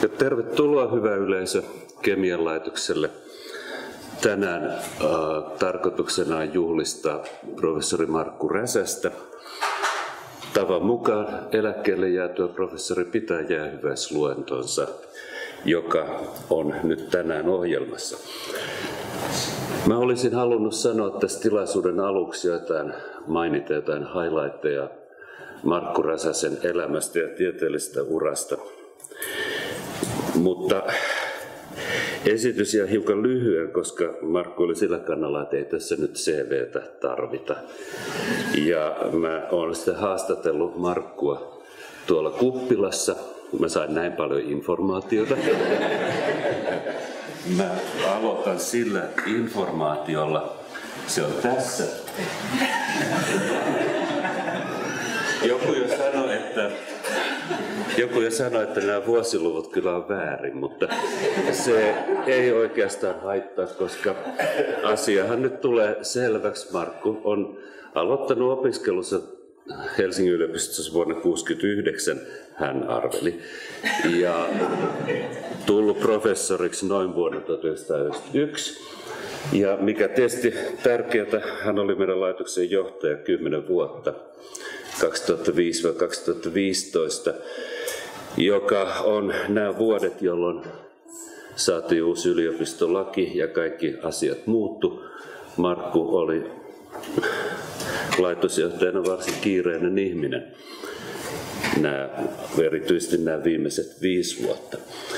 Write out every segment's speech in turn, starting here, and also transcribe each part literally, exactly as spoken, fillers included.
Ja tervetuloa hyvä yleisö Kemian laitokselle. Tänään äh, tarkoituksena on juhlistaa professori Markku Räsästä. Tavan mukaan eläkkeelle jäätyä professori pitää jäähyväisluentonsa, joka on nyt tänään ohjelmassa. Mä olisin halunnut sanoa tässä tilaisuuden aluksi jotain, mainita jotain highlightteja Markku Räsäsen elämästä ja tieteellisestä urasta. Mutta esitys jää hiukan lyhyen, koska Markku oli sillä kannalla, että ei tässä nyt C V:tä tarvita. Ja mä oon sitten haastatellut Markkua tuolla kuppilassa. Mä sain näin paljon informaatiota. Mä aloitan sillä informaatiolla. Se on tässä. Joku jo sanoi, että Joku jo sanoi, että nämä vuosiluvut kyllä on väärin, mutta se ei oikeastaan haittaa, koska asiahan nyt tulee selväksi. Markku on aloittanut opiskelussa Helsingin yliopistossa vuonna tuhatyhdeksänsataakuusikymmentäyhdeksän, hän arveli, ja tullut professoriksi noin vuonna tuhatyhdeksänsataayhdeksänkymmentäyksi. Ja mikä tietysti tärkeää, hän oli meidän laitoksen johtaja kymmenen vuotta. kaksituhattaviisi kaksituhattaviisitoista, joka on nämä vuodet, jolloin saatiin uusi yliopistolaki ja kaikki asiat muuttu. Markku oli laitosjohtajana varsin kiireinen ihminen, nämä, erityisesti nämä viimeiset viisi vuotta.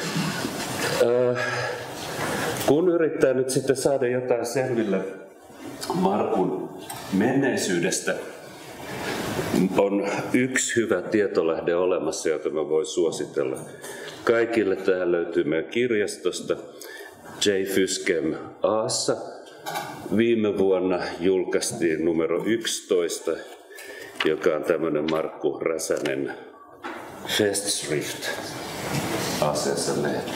Kun yrittää nyt sitten saada jotain selville Markun menneisyydestä, on yksi hyvä tietolähde olemassa, jota mä voin suositella kaikille. Tämä löytyy meidän kirjastosta J. Fyskem A:ssa. Viime vuonna julkaistiin numero yksitoista, joka on tämmöinen Markku Räsänen Festschrift asiassa lehti.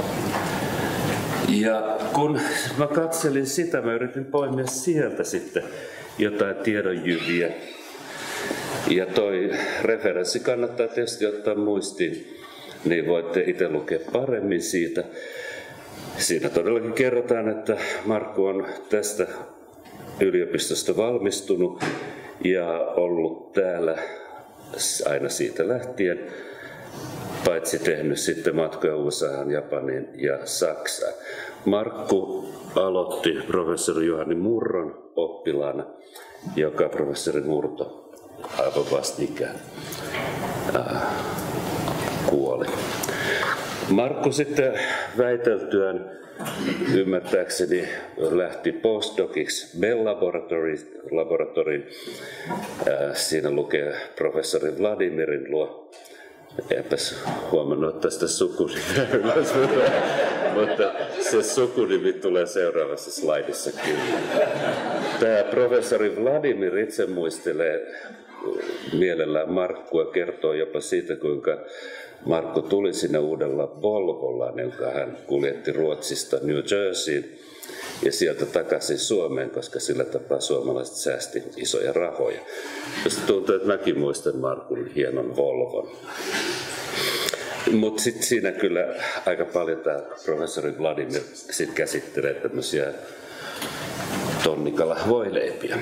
Ja kun mä katselin sitä, mä yritin poimia sieltä sitten jotain tiedonjyviä. Ja toi referenssi kannattaa tietysti ottaa muistiin, niin voitte itse lukea paremmin siitä. Siinä todellakin kerrotaan, että Markku on tästä yliopistosta valmistunut ja ollut täällä aina siitä lähtien, paitsi tehnyt sitten matkoja U S A:han, Japaniin ja Saksaan. Markku aloitti professori Juhani Murron oppilaana, joka professori Murto aivan vastikään äh, kuoli. Markku sitten väiteltyään ymmärtääkseni lähti postdociksi Bell Laboratoriin. Äh, siinä lukee professori Vladimirin luo. Enpäs huomannut ottaa sitä sukunimiä ylös, mutta se sukunimi tulee seuraavassa slaidissa kyllä. Tämä professori Vladimir itse muistelee mielellään Markkua, kertoo jopa siitä, kuinka Markku tuli sinne uudella Volvollaan, jonka hän kuljetti Ruotsista New Jerseyin ja sieltä takaisin Suomeen, koska sillä tapaa suomalaiset säästi isoja rahoja. Josta tuntuu, että mäkin muistan Markun hienon Volvon. Mutta sitten siinä kyllä aika paljon tämä professori Vladimir sit käsittelee tämmöisiä tonnikala voileipiä.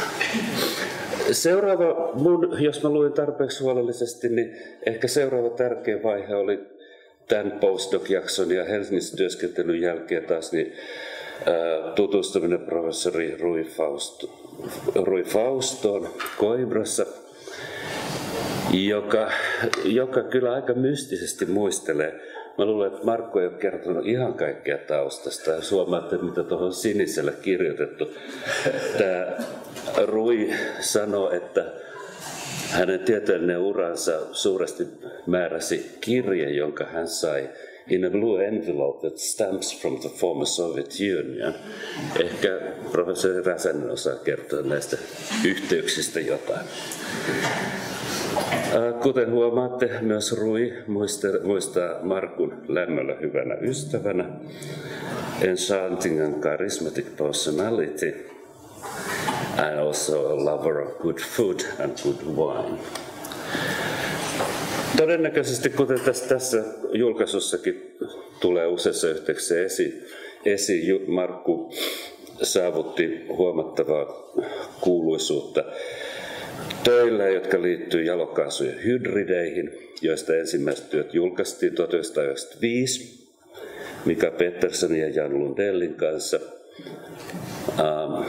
Seuraava, mun, jos mä luin tarpeeksi huolellisesti, niin ehkä seuraava tärkeä vaihe oli tämän postdoc-jakson ja Helsingissä työskentelyn jälkeen taas niin, ää, tutustuminen professori Rui, Fausto, Rui Faustoon Coibrassa, joka, joka kyllä aika mystisesti muistelee. Mä luulen, että Markku ei ole kertonut ihan kaikkea taustasta. Ja huomaatte, mitä tuohon sinisellä kirjoitettu. Tämä Rui sanoi, että hänen tieteellinen uransa suuresti määräsi kirje, jonka hän sai in a blue envelope that stamps from the former Soviet Union. Ehkä professori Räsänen osaa kertoa näistä yhteyksistä jotain. Kuten huomaatte, myös Rui muistaa Markun lämmöllä hyvänä ystävänä. Enchanting and charismatic personality. And also a lover of good food and good wine. Todennäköisesti, kuten tässä, tässä julkaisussakin tulee useassa yhteyksessä esiin, esi, Markku saavutti huomattavaa kuuluisuutta töillä, jotka liittyy jalokaasujen hydrideihin, joista ensimmäiset työt julkaistiin tuhatyhdeksänsataayhdeksänkymmentäviisi Mika Petterssonin ja Jan Lundellin kanssa. Um,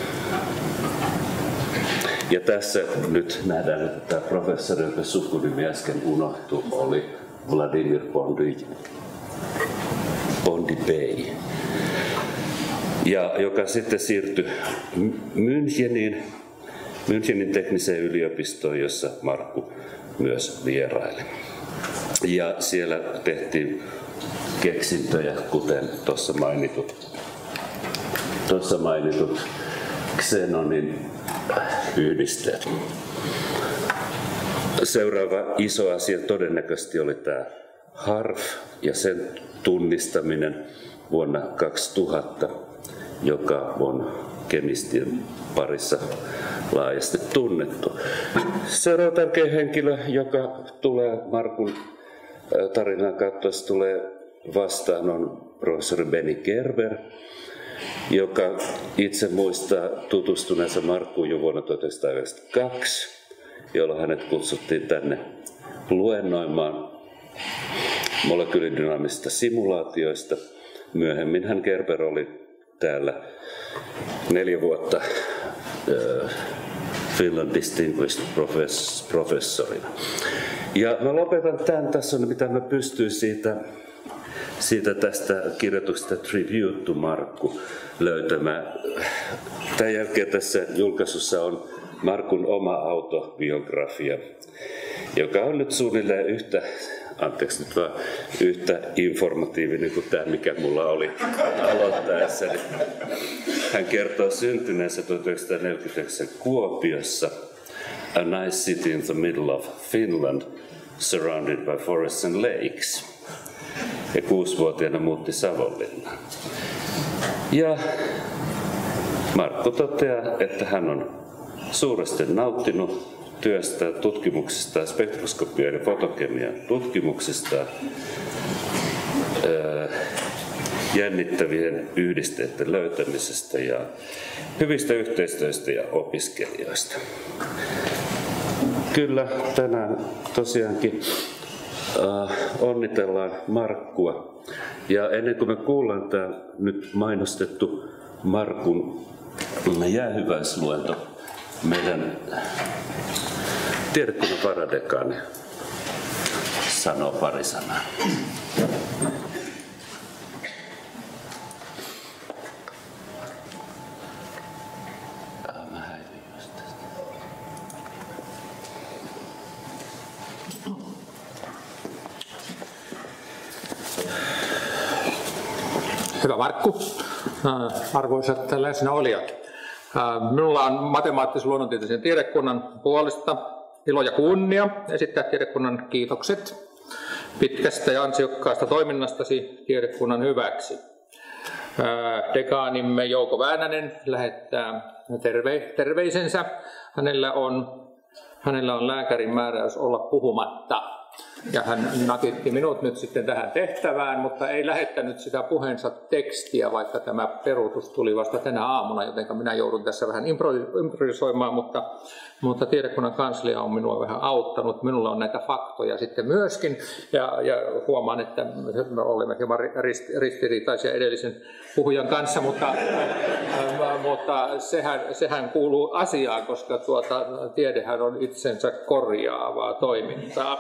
ja tässä nyt nähdään, että tämä professori, jonka sukunimi äsken unohtui, oli Vladimir Bondibey, ja joka sitten siirtyi Müncheniin, Münchenin tekniseen yliopistoon, jossa Markku myös vieraili. Ja siellä tehtiin keksintöjä, kuten tuossa mainitut, tuossa mainitut xenonin yhdisteet. Seuraava iso asia todennäköisesti oli tämä H A R F ja sen tunnistaminen vuonna kaksituhatta, joka on kemistien parissa laajasti tunnettu. Seuraava tärkeä henkilö, joka tulee Markun tarinan kautta tulee vastaan, on professori Benny Gerber, joka itse muistaa tutustuneensa Markkuun jo vuonna tuhatyhdeksänsataayhdeksänkymmentäkaksi, jolloin hänet kutsuttiin tänne luennoimaan molekyylidynaamisista simulaatioista. Myöhemmin hän Gerber oli täällä neljä vuotta uh, Finland Distinguished Professorina. Ja mä lopetan tämän. Tässä on mitä mä pystyin siitä, siitä tästä kirjoituksesta Tribute to Markku löytämään. Tämän jälkeen tässä julkaisussa on Markun oma autobiografia, joka on nyt suunnilleen yhtä, anteeksi nyt vaan, yhtä informatiivinen kuin tämä, mikä mulla oli aloittaessani. Hän kertoo syntyneensä tuhatyhdeksänsataaneljäkymmentäyhdeksän Kuopiossa, a nice city in the middle of Finland, surrounded by forests and lakes. Ja kuusivuotiaana muutti Savonlinnaan. Ja Markku toteaa, että hän on suuresti nauttinut työstä, tutkimuksista, spektroskopian ja fotokemian tutkimuksista, jännittävien yhdisteiden löytämisestä ja hyvistä yhteistyöstä ja opiskelijoista. Kyllä, tänään tosiaankin äh, onnitellaan Markkua. Ja ennen kuin me kuullaan tämä nyt mainostettu Markun jäähyväisluento, meidän tiedekunnan varadekaani sanoo pari sanaa. Mä häivin just tästä. Hyvä Markku, arvoisat läsnäolijat. Minulla on matemaattisen luonnontieteellisen tiedekunnan puolesta ilo ja kunnia esittää tiedekunnan kiitokset pitkästä ja ansiokkaasta toiminnastasi tiedekunnan hyväksi. Dekaanimme Jouko Väänänen lähettää terve, terveisensä. Hänellä on, hänellä on lääkärin määräys olla puhumatta. Ja hän nakitti minut nyt sitten tähän tehtävään, mutta ei lähettänyt sitä puheensa tekstiä, vaikka tämä peruutus tuli vasta tänä aamuna, joten minä joudun tässä vähän improvisoimaan, mutta, mutta tiedekunnan kanslia on minua vähän auttanut. Minulla on näitä faktoja sitten myöskin, ja, ja huomaan, että me olemme hieman ristiriitaisia edellisen puhujan kanssa, mutta, äh, mutta sehän, sehän kuuluu asiaan, koska tuota, tiedehän on itsensä korjaavaa toimintaa.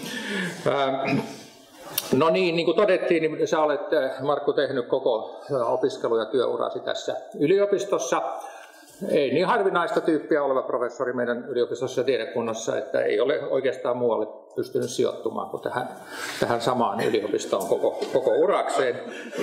No niin, niin kuin todettiin, niin sä olet, Markku, tehnyt koko opiskelu- ja työurasi tässä yliopistossa. Ei niin harvinaista tyyppiä oleva professori meidän yliopistossa ja tiedekunnassa, että ei ole oikeastaan muualle pystynyt sijoittumaan kuin tähän, tähän samaan yliopistoon koko, koko urakseen.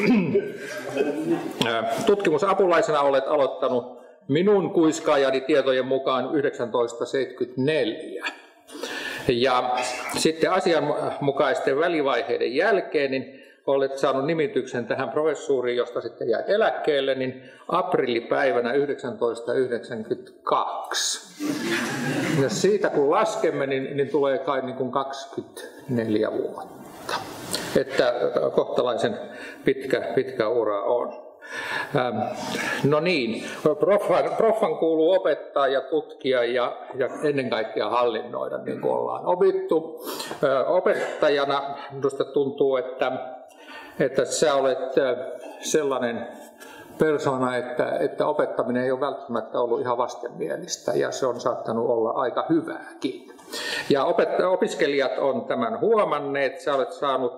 Tutkimusapulaisena olet aloittanut minun kuiskaajani tietojen mukaan yhdeksäntoistasataaseitsemänkymmentäneljä. Ja sitten asianmukaisten välivaiheiden jälkeen niin olet saanut nimityksen tähän professuuriin, josta sitten jäät eläkkeelle, niin aprillipäivänä tuhatyhdeksänsataayhdeksänkymmentäkaksi. Ja siitä kun laskemme, niin, niin tulee kai niin kuin kaksikymmentäneljä vuotta. Että kohtalaisen pitkä, pitkä ura on. No niin, proffan, proffan kuuluu opettaa ja tutkia ja, ja ennen kaikkea hallinnoida, niin kuin ollaan opittu. Opettajana minusta tuntuu, että, että sä olet sellainen persona, että, että opettaminen ei ole välttämättä ollut ihan vastenmielistä ja se on saattanut olla aika hyvääkin. Ja opet- opiskelijat on tämän huomanneet, sä olet saanut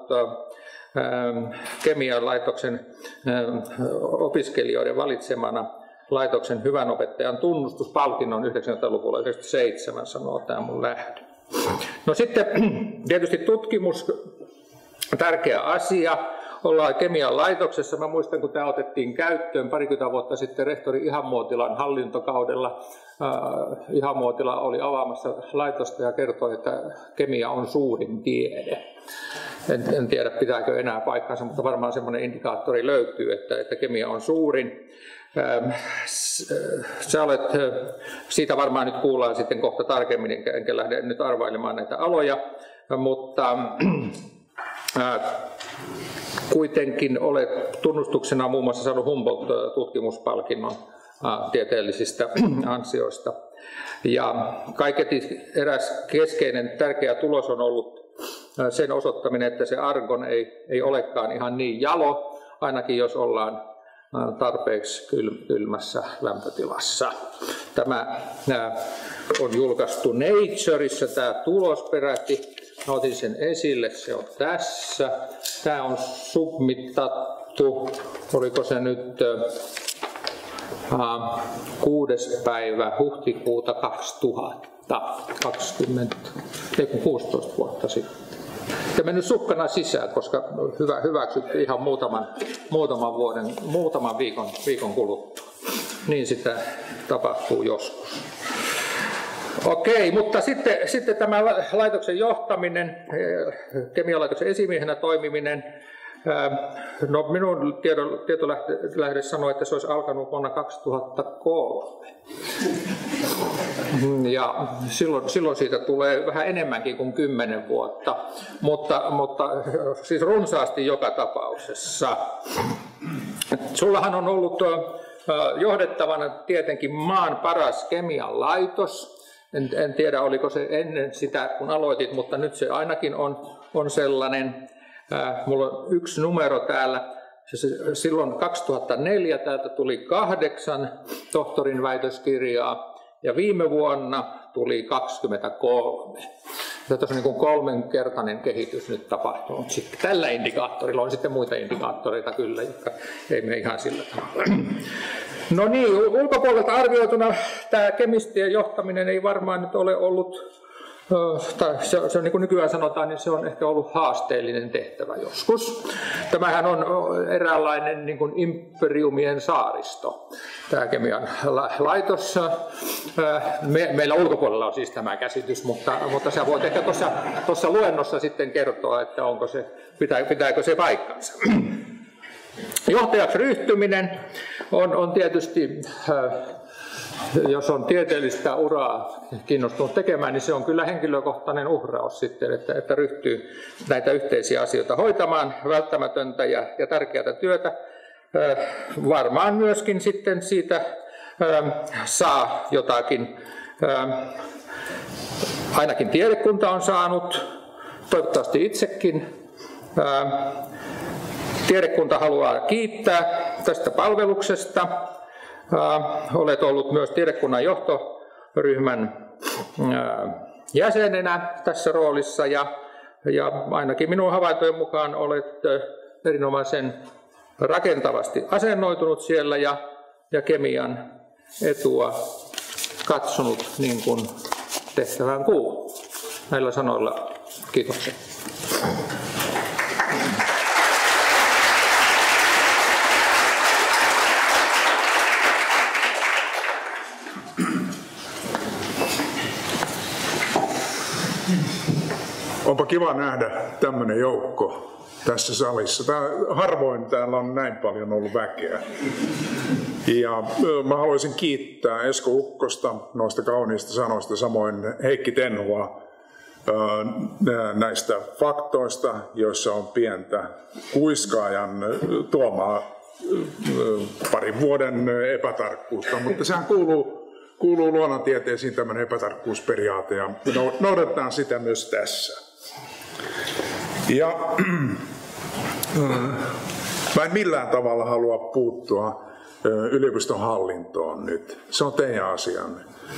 Kemian laitoksen opiskelijoiden valitsemana laitoksen hyvän opettajan tunnustuspalkinnon yhdeksänkymmentäluvulla yhdeksänkymmentäseitsemän, sanoo tämä mun lähdö. No sitten tietysti tutkimus, tärkeä asia. Ollaan Kemian laitoksessa. Mä muistan, kun tämä otettiin käyttöön parikymmentä vuotta sitten rehtori Ihamuotilan hallintokaudella. Ihamuotila oli avaamassa laitosta ja kertoi, että kemia on suurin tiede. En, en tiedä, pitääkö enää paikkansa, mutta varmaan semmoinen indikaattori löytyy, että, että kemia on suurin. Sä olet, siitä varmaan nyt kuullaan sitten kohta tarkemmin, enkä, enkä lähde nyt arvailemaan näitä aloja, mutta äh, kuitenkin olet tunnustuksena muun muassa saanut Humboldt-tutkimuspalkinnon äh, tieteellisistä ansioista. Ja kaiketi eräs keskeinen tärkeä tulos on ollut sen osoittaminen, että se argon ei, ei olekaan ihan niin jalo, ainakin jos ollaan tarpeeksi kylmässä lämpötilassa. Tämä on julkaistu Natureissa, tämä tulos peräti. Mä otin sen esille, se on tässä. Tämä on submittattu, oliko se nyt kuudes päivä huhtikuuta kaksituhattakaksikymmentä, ei kun kuusitoista vuotta sitten. Ja mennyt sukkana sisään, koska hyvä, hyväksytty ihan muutaman, muutaman vuoden, muutaman viikon, viikon kuluttua. Niin sitä tapahtuu joskus. Okei, mutta sitten, sitten tämä laitoksen johtaminen, kemialaitoksen esimiehenä toimiminen. No, minun tietolähde sanoi, että se olisi alkanut vuonna kaksituhattakolme. Ja silloin, silloin siitä tulee vähän enemmänkin kuin kymmenen vuotta, mutta, mutta siis runsaasti joka tapauksessa. Sullahan on ollut johdettavana tietenkin maan paras kemian laitos. En, en tiedä, oliko se ennen sitä, kun aloitit, mutta nyt se ainakin on, on sellainen. Mulla on yksi numero täällä. Silloin kaksituhattaneljä täältä tuli kahdeksan tohtorin väitöskirjaa ja viime vuonna tuli kaksikymmentäkolme. Tässä on niin kuin kolmenkertainen kehitys nyt tapahtunut. Sitten tällä indikaattorilla on sitten muita indikaattoreita kyllä, jotka ei mene ihan sillä tavalla. No niin, ulkopuolelta arvioituna tämä kemistien johtaminen ei varmaan nyt ole ollut, tai se, se on niin kuin nykyään sanotaan, niin se on ehkä ollut haasteellinen tehtävä joskus. Tämähän on eräänlainen niin kuin imperiumien saaristo, tämä kemian laitos. Me, meillä ulkopuolella on siis tämä käsitys, mutta, mutta sä voit ehkä tuossa, tuossa luennossa sitten kertoa, että onko se, pitää, pitääkö se paikkansa. Johtajaksi ryhtyminen on, on tietysti, jos on tieteellistä uraa kiinnostunut tekemään, niin se on kyllä henkilökohtainen uhraus sitten, että, että ryhtyy näitä yhteisiä asioita hoitamaan, välttämätöntä ja, ja tärkeää työtä. Varmaan myöskin sitten siitä saa jotakin, ainakin tiedekunta on saanut, toivottavasti itsekin. Tiedekunta haluaa kiittää tästä palveluksesta. Olet ollut myös tiedekunnan johtoryhmän jäsenenä tässä roolissa ja, ja ainakin minun havaintojen mukaan olet erinomaisen rakentavasti asennoitunut siellä ja, ja kemian etua katsonut niin kuin tehtävään kuuluu. Näillä sanoilla kiitoksia. Onpa kiva nähdä tämmöinen joukko tässä salissa. Tää, harvoin täällä on näin paljon ollut väkeä. Ja mä haluaisin kiittää Esko Ukkosta noista kauniista sanoista, samoin Heikki Tenhua näistä faktoista, joissa on pientä kuiskaajan tuomaa parin vuoden epätarkkuutta, mutta sehän kuuluu, kuuluu luonnontieteisiin tämmöinen epätarkkuusperiaate ja noudatetaan sitä myös tässä. Ja mä en millään tavalla halua puuttua yliopiston hallintoon nyt. Se on teidän asianne.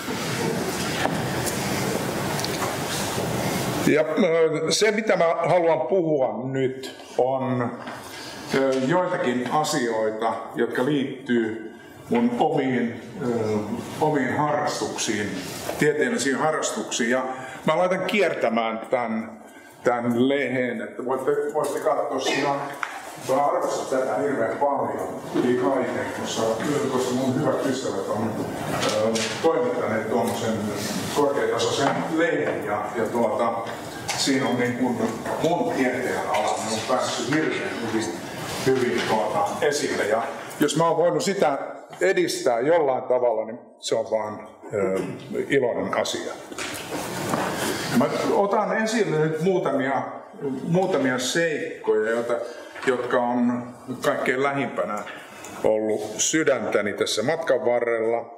Ja se, mitä mä haluan puhua nyt, on joitakin asioita, jotka liittyy mun omiin, omiin harrastuksiin, tieteellisiin harrastuksiin. Ja mä laitan kiertämään tämän, tämän lehden, että voitte, voitte katsoa siinä. Mä arvostan tätä hirveän paljon yli kaiken, koska, koska mun hyvät ystävät on ö, toimittaneet tuommoisen korkeatasoisen lehden ja, ja tuota, siinä on niin kuin mun tieteen ala on päässyt hirveän hyvin, hyvin tuota, esille. Ja jos mä oon voinut sitä edistää jollain tavalla, niin se on vaan ö, iloinen asia. Mä otan esille nyt muutamia, muutamia seikkoja, joita jotka on kaikkein lähimpänä ollut sydäntäni tässä matkan varrella.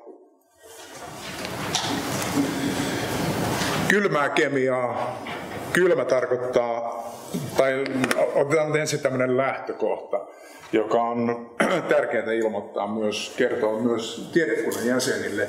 Kylmää kemiaa. Kylmä tarkoittaa, tai otetaan ensin tämmöinen lähtökohta, joka on tärkeää ilmoittaa myös, kertoa myös tiedekunnan jäsenille.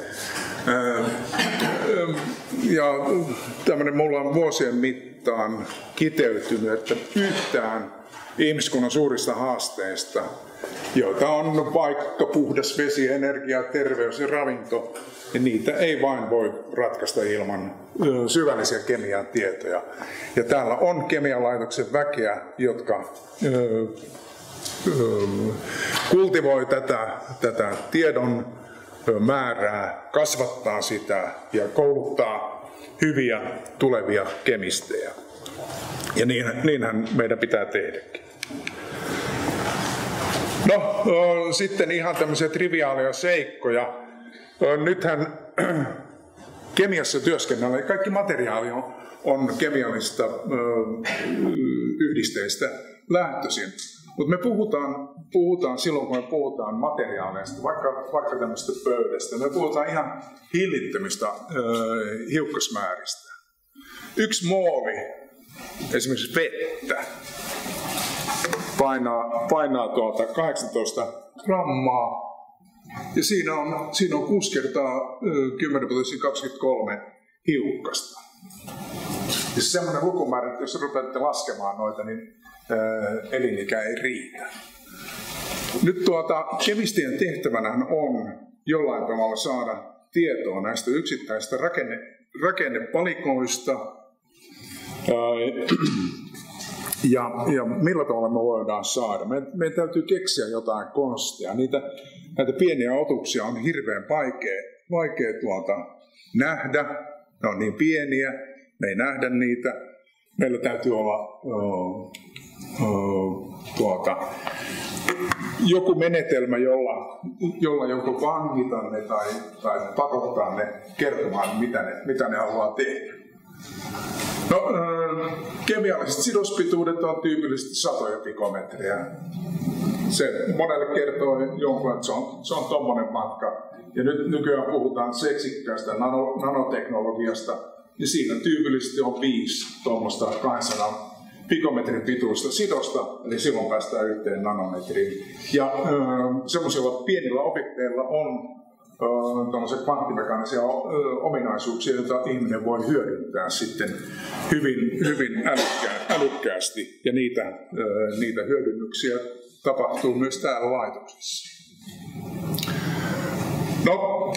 Ja tämmöinen mulla on vuosien mittaan kiteytynyt, että yhtään ihmiskunnan suurista haasteista, joita on vaikka puhdas vesi, energia, terveys ja ravinto, ja niitä ei vain voi ratkaista ilman syvällisiä kemian tietoja. Ja täällä on kemialaitoksen väkeä, jotka ö, ö, kultivoi tätä, tätä tiedon määrää, kasvattaa sitä ja kouluttaa hyviä tulevia kemistejä. Ja niin, niinhän meidän pitää tehdäkin. No, sitten ihan tämmöisiä triviaalia seikkoja. Nythän kemiassa työskennellään, kaikki materiaali on, on kemiallista yhdisteistä lähtöisin. Mutta me puhutaan, puhutaan silloin, kun me puhutaan materiaaleista, vaikka, vaikka tämmöistä pöydästä, me puhutaan ihan hillittömistä hiukkasmääristä. Yksi mooli, esimerkiksi vettä, painaa, painaa tuota kahdeksantoista grammaa ja siinä on, siinä on kuusi kertaa kymmenen kaksikymmentäkolme hiukkasta. Ja se semmoinen lukumäärä, että jos rupeatte laskemaan noita, niin ää, elinikä ei riitä. Nyt tuota, kemistien tehtävänä on jollain tavalla saada tietoa näistä yksittäisistä rakenne, rakennepalikoista, Ja, ja millä tavalla me voidaan saada. Meidän, meidän täytyy keksiä jotain konstia. Niitä, näitä pieniä otuksia on hirveän vaikea, vaikea tuota, nähdä. Ne on niin pieniä, me ei nähdä niitä. Meillä täytyy olla uh, uh, tuota, joku menetelmä, jolla, jolla joko vangita ne tai, tai pakottaa ne kertomaan, mitä ne, mitä ne haluaa tehdä. No, äh, kemialliset sidospituudet on tyypillisesti satoja pikometriä. Se monelle kertoo jonkun, että se on, se on tommonen matka. Ja nyt nykyään puhutaan seksikkäästä nano, nanoteknologiasta, niin siinä tyypillisesti on viisi tuommoista kaksisataa pikometrin pituista sidosta, eli silloin päästään yhteen nanometriin. Ja äh, semmoisilla pienillä objekteilla on tämmöisiä kvanttimekaanisia ominaisuuksia, joita ihminen voi hyödyntää sitten hyvin, hyvin älykkää, älykkäästi. Ja niitä, niitä hyödynnyksiä tapahtuu myös täällä laitoksessa. No,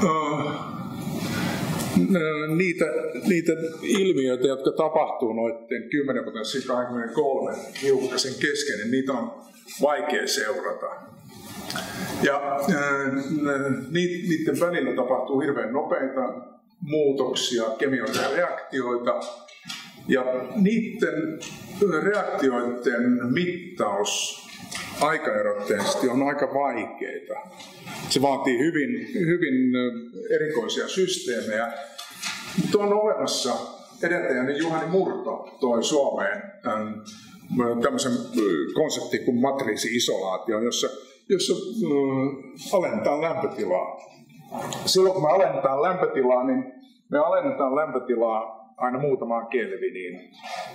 niitä, niitä ilmiöitä, jotka tapahtuu noiden kymmenen potenssiin kaksikymmentäkolme hiukkasen kesken, niin niitä on vaikea seurata. Ja niiden välillä tapahtuu hirveän nopeita muutoksia, kemiallisia reaktioita. Ja niiden reaktioiden mittaus aikaerotteisesti on aika vaikeaa. Se vaatii hyvin, hyvin erikoisia systeemejä, mutta on olemassa edeltäjäni Juhani Murto toi Suomeen tämän, tämmöisen konseptin kuin matriisi-isolaatio, jossa, jossa äh, alennetaan lämpötilaa. Silloin kun me alennetaan lämpötilaa, niin me alennetaan lämpötilaa aina muutamaan kelviniin.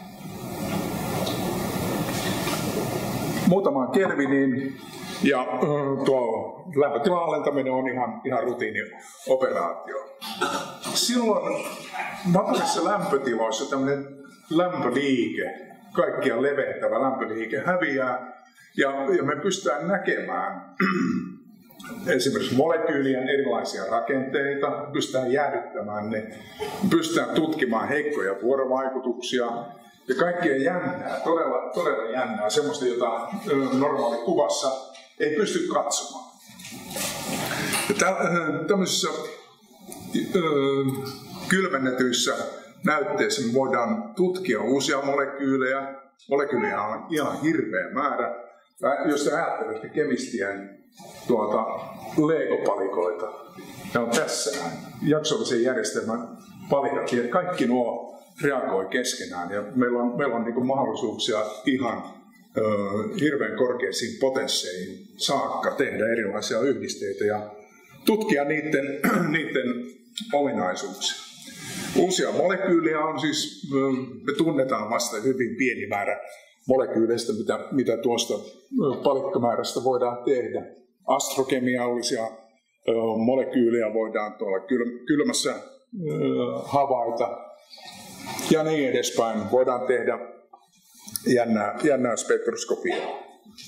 Muutamaan kelviniin, ja äh, tuo lämpötilan alentaminen on ihan, ihan rutiinioperaatio. Silloin matalissa lämpötiloissa tämmöinen lämpöliike, kaikkia leventävä lämpöliike häviää, ja, ja me pystytään näkemään esimerkiksi molekyylien erilaisia rakenteita, pystytään jäädyttämään ne, pystytään tutkimaan heikkoja vuorovaikutuksia, ja kaikkea jännää, todella, todella jännää, semmoista, jota normaali kuvassa ei pysty katsomaan. Ja tämmöisissä kylmennetyissä näytteissä me voidaan tutkia uusia molekyylejä. Molekyylejä on ihan hirveä määrä. Jos te ajattelette kemistien tuota, Lego-palikoita, ne on tässä jaksollisen järjestelmän palikat, ja kaikki nuo reagoi keskenään, ja meillä on, meillä on niin kuin mahdollisuuksia ihan ö, hirveän korkeisiin potensseihin saakka tehdä erilaisia yhdisteitä ja tutkia niiden, niiden ominaisuuksia. Uusia molekyylejä on siis, me tunnetaan vasta hyvin pieni määrä molekyyleistä, mitä, mitä tuosta palikkamäärästä voidaan tehdä. Astrokemiallisia ö, molekyylejä voidaan tuolla kylmässä ö, havaita. Ja niin edespäin. Voidaan tehdä jännää, jännää spektroskopiaa.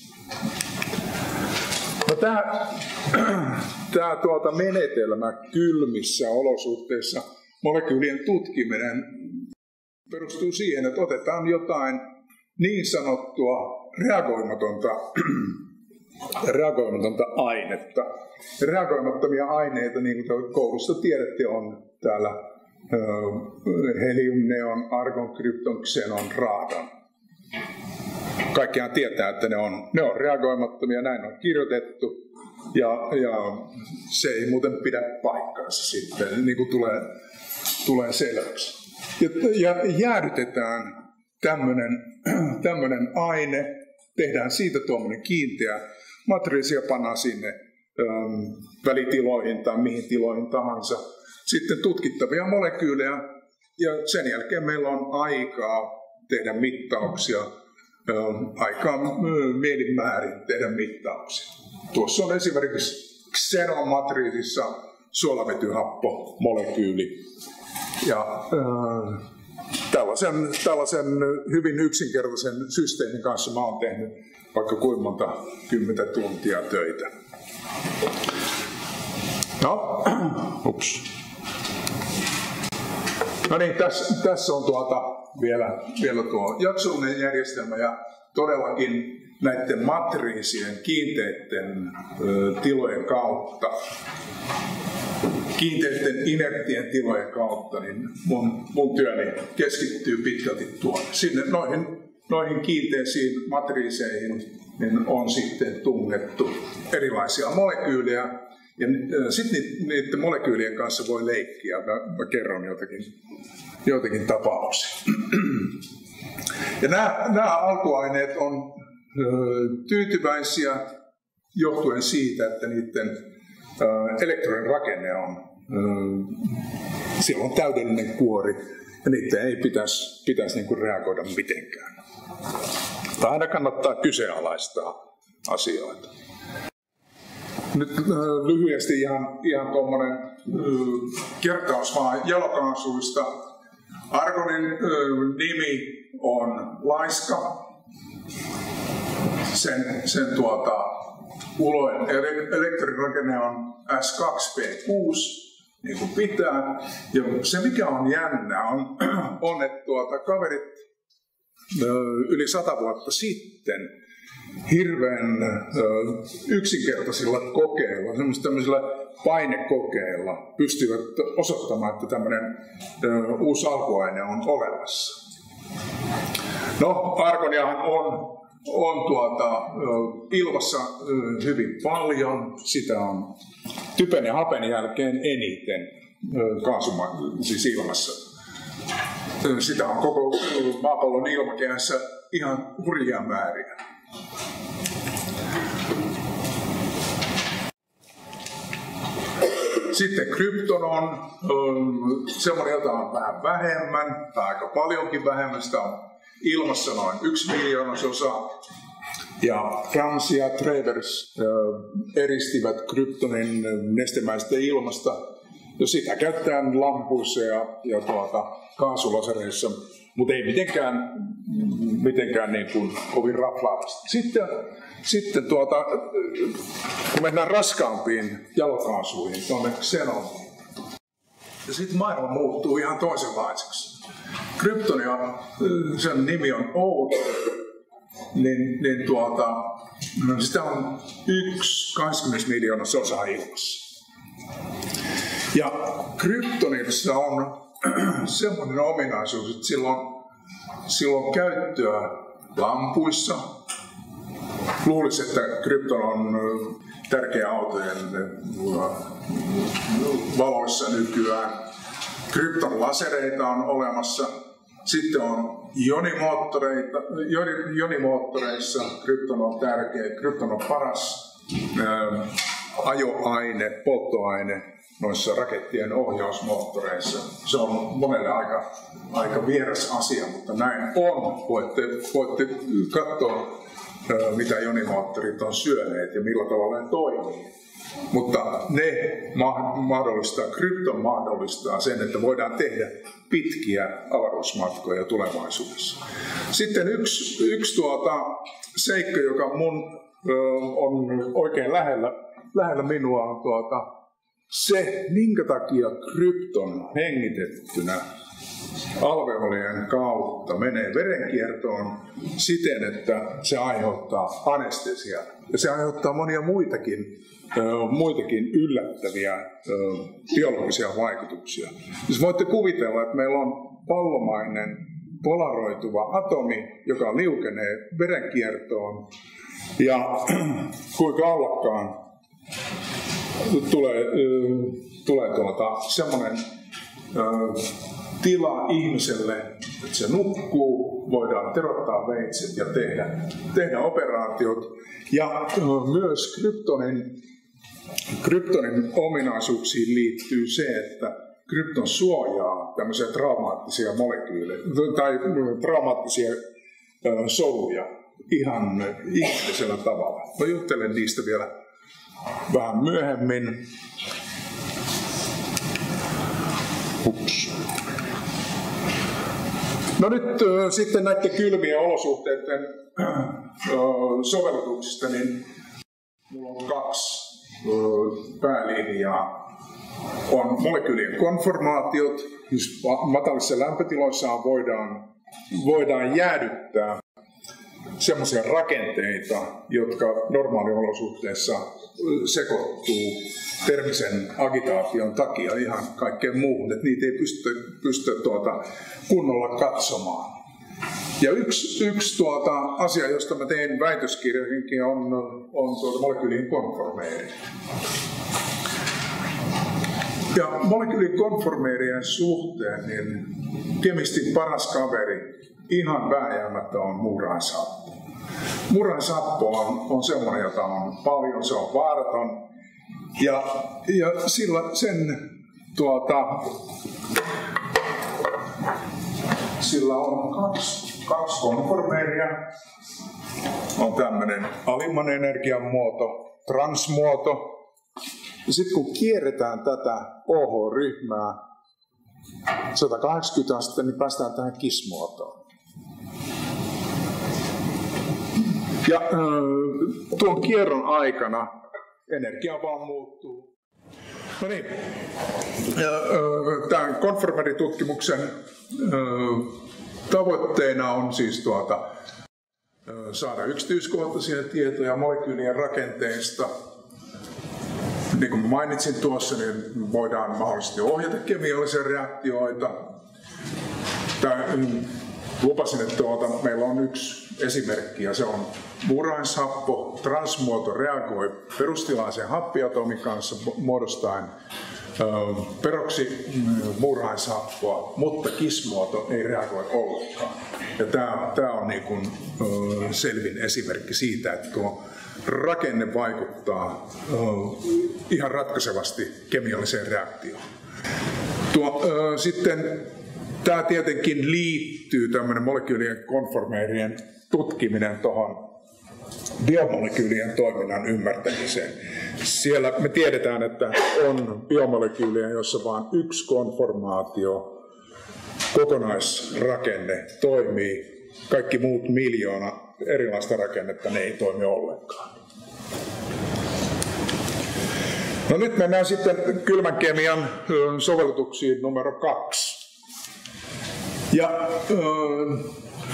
No tämä tämä tuota menetelmä kylmissä olosuhteissa, molekyylien tutkiminen, perustuu siihen, että otetaan jotain niin sanottua reagoimatonta, reagoimatonta ainetta. Reagoimattomia aineita, niin kuin koulussa tiedätte, on täällä helium, neon, argon, krypton, xenon, radon. Kaikkihan tietää, että ne on, ne on reagoimattomia, näin on kirjoitettu, ja, ja se ei muuten pidä paikkaansa sitten, niin kuin tulee, tulee selväksi. Ja, ja jäädytetään tämmöinen, tämmöinen aine, tehdään siitä tuommoinen kiinteä matriisi ja pannaan sinne ähm, välitiloihin tai mihin tiloihin tahansa. Sitten tutkittavia molekyylejä, ja sen jälkeen meillä on aikaa tehdä mittauksia, aikaa mielin määrin tehdä mittauksia. Tuossa on esimerkiksi xenon-matriisissa suolavetyhappo-molekyyli. Ja äh, tällaisen, tällaisen hyvin yksinkertaisen systeemin kanssa mä oon tehnyt vaikka kuinka monta kymmentä tuntia töitä. No, ups. No niin, tässä, tässä on tuota vielä, vielä tuo jaksollinen järjestelmä, ja todellakin näiden matriisien kiinteiden ö, tilojen kautta, kiinteiden inerttien tilojen kautta, niin mun, mun työni keskittyy pitkälti tuonne. Sinne noihin, noihin kiinteisiin matriiseihin niin on sitten tungettu erilaisia molekyylejä, ja sitten niiden molekyylien kanssa voi leikkiä. Mä, mä kerron jotakin, jotakin tapauksia. Ja nämä, nämä alkuaineet on ö, tyytyväisiä johtuen siitä, että niiden ö, elektronin rakenne on, ö, siellä on täydellinen kuori, ja niiden ei pitäisi, pitäisi niinku reagoida mitenkään. Tai aina kannattaa kyseenalaistaa asioita. Nyt äh, lyhyesti ihan, ihan tuommoinen äh, kertaus vaan jalokaasuista. Argonin äh, nimi on laiska. Sen, sen tuota, uloin elektrirakenne on S kaksi P kuusi, niin kuin pitää. Ja se mikä on jännä on, on että tuota, kaverit äh, yli sata vuotta sitten hirveän ö, yksinkertaisilla kokeilla, semmoisilla painekokeilla pystyvät osoittamaan, että tämmöinen ö, uusi alkuaine on olemassa. No, argoniahan on, on tuota, ilmassa hyvin paljon. Sitä on typen ja hapen jälkeen eniten kaasuma, siis ilmassa. Sitä on koko maapallon ilmakehässä ihan hurjia määriä. Sitten krypton on semmoinen, jota on vähän vähemmän, tai aika paljonkin vähemmän. Sitä on ilmassa noin yksi miljoonasosa. Ja Rams ja Travers eristivät kryptonin nestemäistä ilmasta. Ja sitä käytetään lampuissa ja, ja tuota, kaasulasereissa, mutta ei mitenkään, mitenkään niin kuin kovin raflaavasti. Sitten, sitten tuota, kun mennään raskaampiin jalokaasuihin, tuonne xenoniin, ja sitten maailma muuttuu ihan toisenlaiseksi. Kryptonia, sen nimi on outo, niin, niin tuota, sitä on yksi kaksikymmentä miljoonasosa ilmassa. Ja kryptonissa on semmoinen ominaisuus, että sillä on, sillä on käyttöä lampuissa. Luulisi, että krypton on tärkeä autojen valoissa nykyään. Krypton lasereita on olemassa. Sitten on jonimoottoreita, jonimoottoreissa krypton on tärkeä. Krypton on paras ää, ajoaine, polttoaine noissa rakettien ohjausmoottoreissa. Se on monelle aika, aika vieras asia, mutta näin on. Voitte, voitte katsoa, mitä jonimoottorit on syöneet ja millä tavalla ne toimii. Mutta ne mahdollistaa, krypton mahdollistaa sen, että voidaan tehdä pitkiä avaruusmatkoja tulevaisuudessa. Sitten yksi, yksi tuota seikka, joka mun on oikein lähellä, lähellä minua, on tuota, se, minkä takia krypton hengitettynä alveolien kautta menee verenkiertoon siten, että se aiheuttaa anestesiaa. Ja se aiheuttaa monia muitakin, muitakin yllättäviä biologisia vaikutuksia. Jos voitte kuvitella, että meillä on pallomainen polaroituva atomi, joka liukenee verenkiertoon, ja kuinka ollakaan tulee, tulee tuota, semmoinen tila ihmiselle, että se nukkuu, voidaan terottaa veitset ja tehdä, tehdä operaatiot. Ja myös kryptonin, kryptonin ominaisuuksiin liittyy se, että krypton suojaa tämmöisiä traumaattisia molekyylejä tai traumaattisia soluja ihan ihmeellisellä tavalla. Mä juttelen niistä vielä vähän myöhemmin. Ups. No nyt äh, sitten näiden kylmien olosuhteiden äh, sovellutuksista, niin minulla on kaksi äh, päälinjaa. On molekyylien konformaatiot, siis matalissa lämpötiloissa voidaan, voidaan jäädyttää semmoisia rakenteita, jotka normaaliolosuhteissa sekoittuu termisen agitaation takia ihan kaikkeen muuhun, että niitä ei pysty, pysty tuota, kunnolla katsomaan. Ja yksi, yksi tuota, asia, josta mä tein väitöskirjankin, on, on tuota molekyylin konformeeri. Ja molekyylin konformeerien suhteen niin kemistin paras kaveri ihan vääjäämättä on muurahaisappo. Muurahaisappo on, on semmoinen, jota on paljon, se on vaaraton. Ja, ja sillä sen tuota, sillä on kaksi, kaksi konformeeria. On tämmöinen alimman energian muoto, transmuoto. Ja sitten kun kierretään tätä O H-ryhmää sata kahdeksankymmentä astetta, niin päästään tähän KISS-muotoon. Ja äh, tuon kierron aikana energia vaan muuttuu. No niin, äh, tämän konformeritutkimuksen äh, tavoitteena on siis tuota, äh, saada yksityiskohtaisia tietoja molekyylien rakenteista. Niin kuin mainitsin tuossa, niin voidaan mahdollisesti ohjata kemiallisia reaktioita. lupasin, että tuota, meillä on yksi esimerkki ja se on muurahainsappo. Transmuoto reagoi perustilaisen happiatomin kanssa muodostaen peroksi muurahainsappoa, mutta kis-muoto ei reagoi ollenkaan. Ja tämä, tämä on niin kuin selvin esimerkki siitä, että tuo rakenne vaikuttaa ihan ratkaisevasti kemialliseen reaktioon. Tuo, sitten tämä tietenkin liittyy tämmöinen molekyylien konformeerien tutkiminen tuohon biomolekyylien toiminnan ymmärtämiseen. Siellä me tiedetään, että on biomolekyyliä, jossa vain yksi konformaatio, kokonaisrakenne toimii. Kaikki muut miljoona erilaista rakennetta, ne ei toimi ollenkaan. No nyt mennään sitten kylmän kemian sovellutuksiin numero kaksi. Ja äh,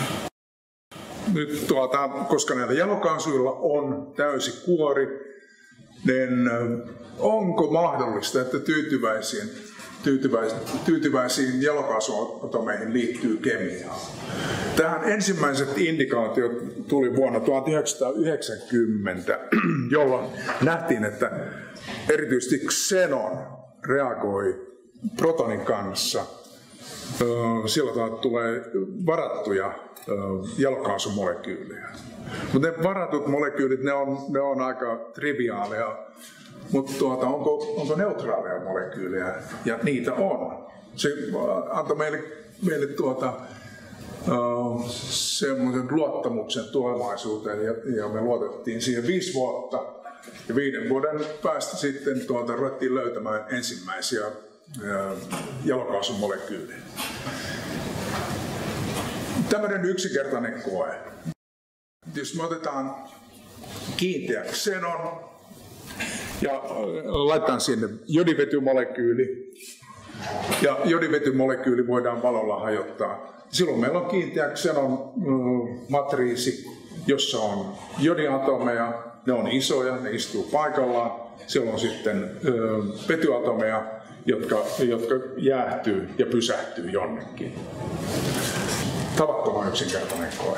nyt tuota, koska näillä jalokaasuilla on täysi kuori, niin onko mahdollista, että tyytyväisiin, tyytyväisiin, tyytyväisiin jalokaasuatomeihin liittyy kemiaa? Tähän ensimmäiset indikaatiot tuli vuonna tuhatyhdeksänsataayhdeksänkymmentä, jolloin nähtiin, että erityisesti xenon reagoi protonin kanssa. Sillä tavalla tulee varattuja jalokaasumolekyylejä. Mutta ne varatut molekyylit, ne on, ne on aika triviaaleja, mutta tuota, onko, onko neutraaleja molekyylejä? Ja niitä on. Se antoi meille, meille tuota, uh, semmoisen luottamuksen tulevaisuuteen ja, ja me luotettiin siihen viisi vuotta. Ja viiden vuoden päästä sitten tuota, ruvettiin löytämään ensimmäisiä uh, jalokaasumolekyylejä. Tämmöinen yksinkertainen koe. Jos me otetaan kiinteä xenon ja laitetaan sinne jodivetymolekyyli ja jodivetymolekyyli voidaan valolla hajottaa. Silloin meillä on kiinteä xenon matriisi, jossa on jodiatomeja, ne on isoja, ne istuu paikallaan. Siellä on sitten vetyatomeja, jotka, jotka jäähtyy ja pysähtyy jonnekin. Tavattoman yksinkertainen koe.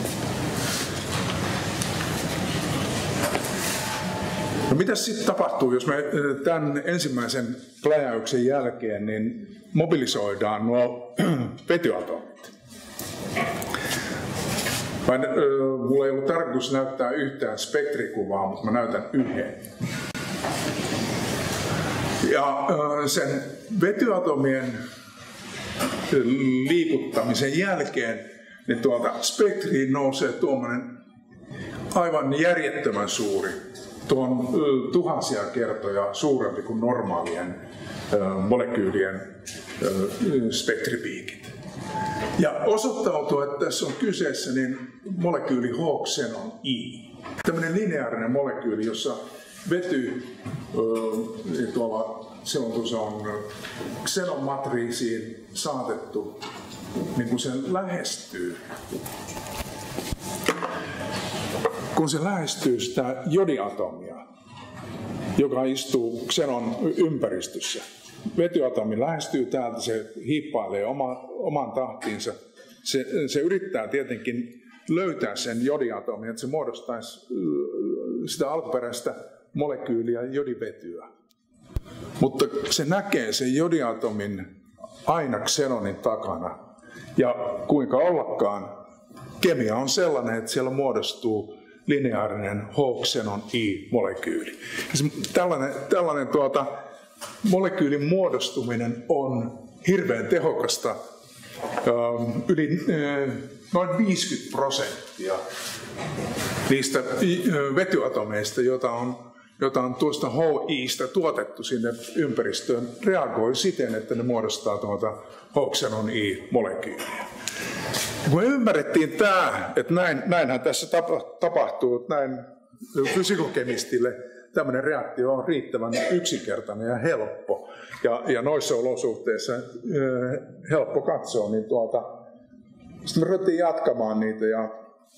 No mitäs sitten tapahtuu, jos me tämän ensimmäisen pläjäyksen jälkeen niin mobilisoidaan nuo vetyatomit? Mä en, mulla ei ollut tarkoitus näyttää yhtään spektrikuvaa, mutta mä näytän yhden. Ja sen vetyatomien liikuttamisen jälkeen niin tuolta spektriin nousee tuommoinen aivan järjettömän suuri, tuon tuhansia kertoja suurempi kuin normaalien molekyylien spektripiikit. Ja osoittautuu, että tässä on kyseessä niin molekyyli H-xenon I. Tämmöinen lineaarinen molekyyli, jossa vety tuolla silloin kun se on xenon matriisiin saatettu, niin kun se lähestyy, kun se lähestyy sitä jodiatomia, joka istuu xenon ympäristössä. Vetyatomi lähestyy täältä, se hiippailee oma, oman tahtiinsa. Se, se yrittää tietenkin löytää sen jodiatomin, että se muodostaisi sitä alkuperäistä molekyyliä jodivetyä. Mutta se näkee sen jodiatomin aina xenonin takana. Ja kuinka ollakaan, kemia on sellainen, että siellä muodostuu lineaarinen H-xenon I-molekyyli. Tällainen, tällainen tuota, molekyylin muodostuminen on hirveän tehokasta. Yli noin viisikymmentä prosenttia niistä vetyatomeista, joita on, jota on tuosta H I:stä tuotettu sinne ympäristöön, reagoi siten, että ne muodostaa tuota H-xenon I-molekyyliä. Kun me ymmärrettiin tämä, että näin, näinhän tässä tapahtuu, että näin fysikokemistille tämmöinen reaktio on riittävän yksinkertainen ja helppo. Ja, ja noissa olosuhteissa äh, helppo katsoa, niin tuota, sitten me ruvettiin jatkamaan niitä ja,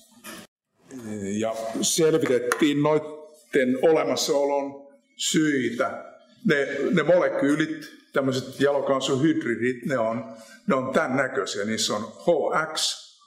ja selvitettiin noiden olemassaolon syitä. Ne, ne molekyylit, tämmöiset jalokaasuhydridit, ne on, ne on tämän näköisiä. Niissä on H X,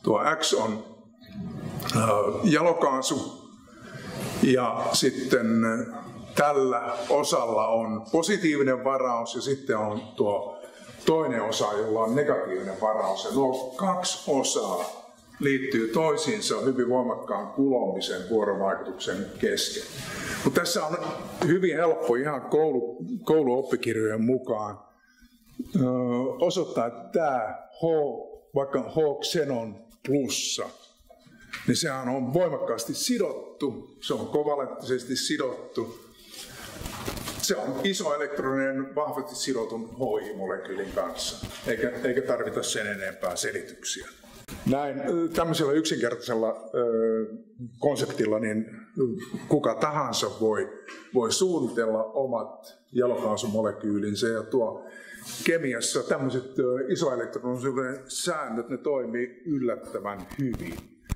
tuo X on äh, jalokaasu ja sitten tällä osalla on positiivinen varaus ja sitten on tuo toinen osa, jolla on negatiivinen varaus. Ja nuo kaksi osaa liittyy toisiinsa hyvin voimakkaan kulomisen vuorovaikutuksen kesken. Mutta tässä on hyvin helppo ihan koulu, kouluoppikirjojen mukaan ö, osoittaa, että tämä H, vaikka H-xenon plussa, niin sehän on voimakkaasti sidottu, se on kovalenttisesti sidottu. Se on isoelektroninen vahvasti sidotun H I-molekyylin kanssa, eikä, eikä tarvita sen enempää selityksiä. Näin tämmöisellä yksinkertaisella ö, konseptilla niin kuka tahansa voi, voi suunnitella omat jalokaasumolekyylinsä ja tuo kemiassa tämmöiset isoelektronisuuden säännöt, ne toimii yllättävän hyvin.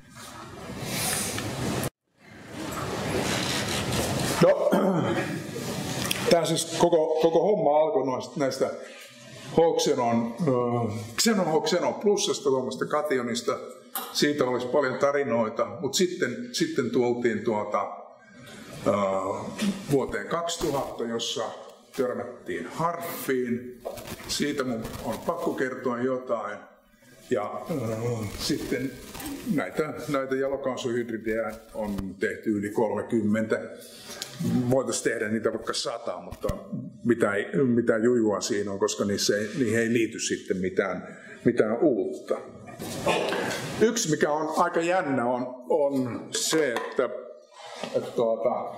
No, tämä siis koko, koko homma alkoi noista, näistä H-xenon, xenon H-xenon plussasta, tuommoista kationista. Siitä olisi paljon tarinoita, mutta sitten, sitten tultiin tuota, uh, vuoteen kaksituhatta, jossa törmättiin harffiin. Siitä mun on pakko kertoa jotain. Ja uh, sitten näitä, näitä jalokaasuhydridejä on tehty yli kolmekymmentä. Voitaisiin tehdä niitä vaikka sata, mutta mitään, mitään jujua siinä on, koska niissä ei, niihin ei liity sitten mitään, mitään uutta. Yksi, mikä on aika jännä, on, on se, että, että tuota,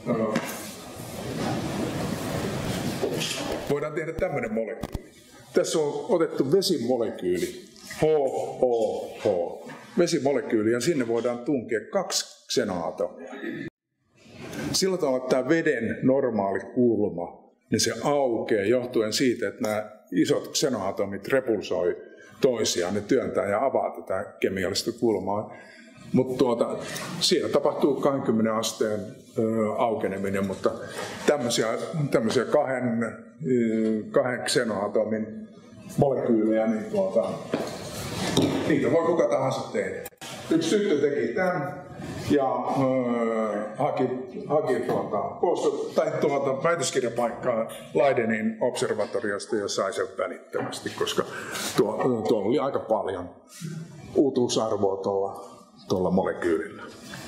voidaan tehdä tämmöinen molekyyli. Tässä on otettu vesimolekyyli, H O H, vesimolekyyli, ja sinne voidaan tunkea kaksi xenoatomia. Sillä tavalla, että tämä veden normaali kulma, niin se aukeaa johtuen siitä, että nämä isot xenoatomit repulsoi toisiaan, ne työntää ja avaa tätä kemiallista kulmaa. Mutta tuota, siellä tapahtuu kaksikymmentä asteen ö, aukeneminen, mutta tämmöisiä, tämmöisiä kahden, ö, kahden xenoatomin molekyylejä, niin tuota, niitä voi kuka tahansa tehdä. Yksi tyttö teki tämän ja ö, haki, haki tuota, posto, tai tuota, väitöskirjapaikkaa Leidenin observatoriosta ja sai sen välittömästi, koska tuo, tuolla oli aika paljon uutuusarvoa tuolla, tuolla molekyylillä.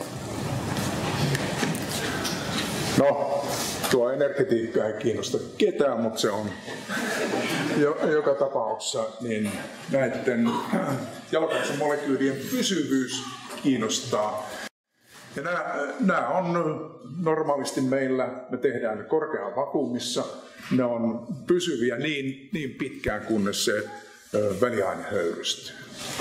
No, tuo energetiikka ei kiinnosta ketään, mutta se on jo, joka tapauksessa niin näiden jalokaasumolekyylien pysyvyys kiinnostaa. Ja nämä, nämä on normaalisti meillä, me tehdään ne korkeaan vakuumissa, ne on pysyviä niin, niin pitkään, kunnes se väliaine höyrystyy.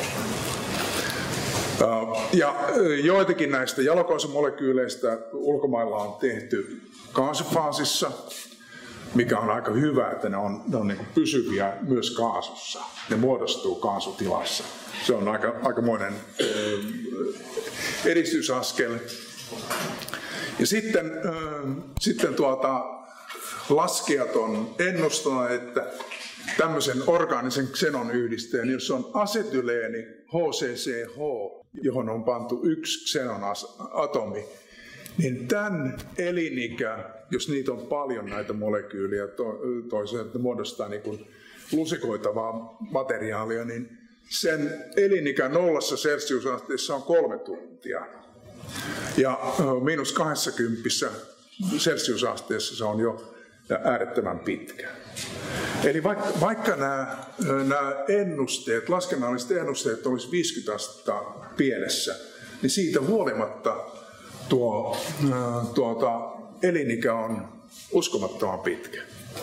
Ja joitakin näistä jalokaasumolekyyleistä ulkomailla on tehty kaasufaasissa, mikä on aika hyvä, että ne on, ne on niin kuin pysyviä myös kaasussa. Ne muodostuu kaasutilassa. Se on aika, aikamoinen edistysaskel. Ja sitten, sitten tuota, laskijat on ennustaneet, että tämmöisen orgaanisen xenon yhdisteen, jossa on asetyleeni H C C H, johon on pantu yksi xenon atomi, niin tämän elinikä, jos niitä on paljon näitä molekyyliä, to, toisaalta muodostaa niin kuin lusikoitavaa materiaalia, niin sen elinikä nollassa celsiusasteessa on kolme tuntia. Ja miinus kaksikymmentä celsiusasteessa se on jo äärettömän pitkä. Eli vaikka, vaikka nämä, nämä ennusteet, laskennalliset ennusteet olisi viisikymmentä astetta pienessä, niin siitä huolimatta tuo tuota, elinikä on uskomattoman pitkä.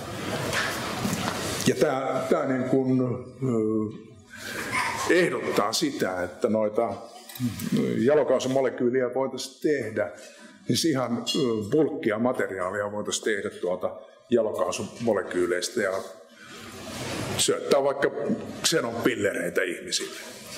Ja tämä, tämä niin kuin ehdottaa sitä, että noita jalokaasumolekyyliä voitaisiin tehdä, siis ihan bulkkia materiaalia voitaisiin tehdä tuolta jalokaasumolekyyleistä ja syöttää vaikka xenon pillereitä ihmisille.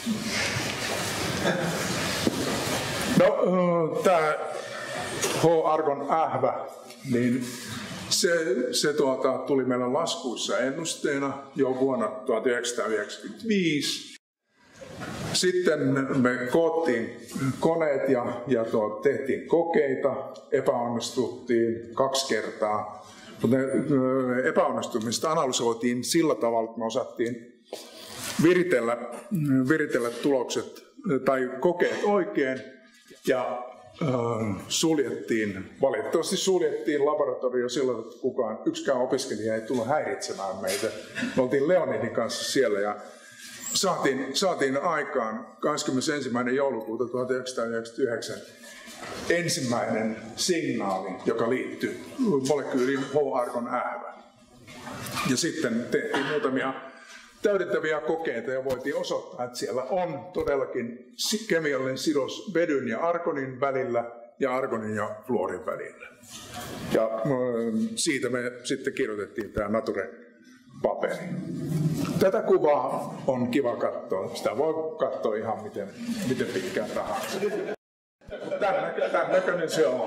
No, tämä H-argon ähvä, niin se, se tuota, tuli meillä laskuissa ennusteena jo vuonna tuhatyhdeksänsataayhdeksänkymmentäviisi. Sitten me koottiin koneet ja, ja tuo, tehtiin kokeita, epäonnistuttiin kaksi kertaa. Mutta ne epäonnistumista analysoitiin sillä tavalla, että me osattiin viritellä, viritellä tulokset tai kokeet oikein ja äh, suljettiin, valitettavasti suljettiin laboratorio silloin, että kukaan, yksikään opiskelija ei tullut häiritsemään meitä. Me oltiin Leonidin kanssa siellä ja saatiin, saatiin aikaan kahdeskymmenesensimmäinen joulukuuta tuhatyhdeksänsataayhdeksänkymmentäyhdeksän ensimmäinen signaali, joka liittyy molekyyliin H-argon ähvä. Ja sitten tehtiin muutamia täydentäviä kokeita ja voitiin osoittaa, että siellä on todellakin kemiallinen sidos vedyn ja argonin välillä ja argonin ja fluorin välillä. Ja siitä me sitten kirjoitettiin tämä Nature-paperi. Tätä kuvaa on kiva katsoa. Sitä voi katsoa ihan miten, miten pitkään tahansa. Tämän näköinen se on.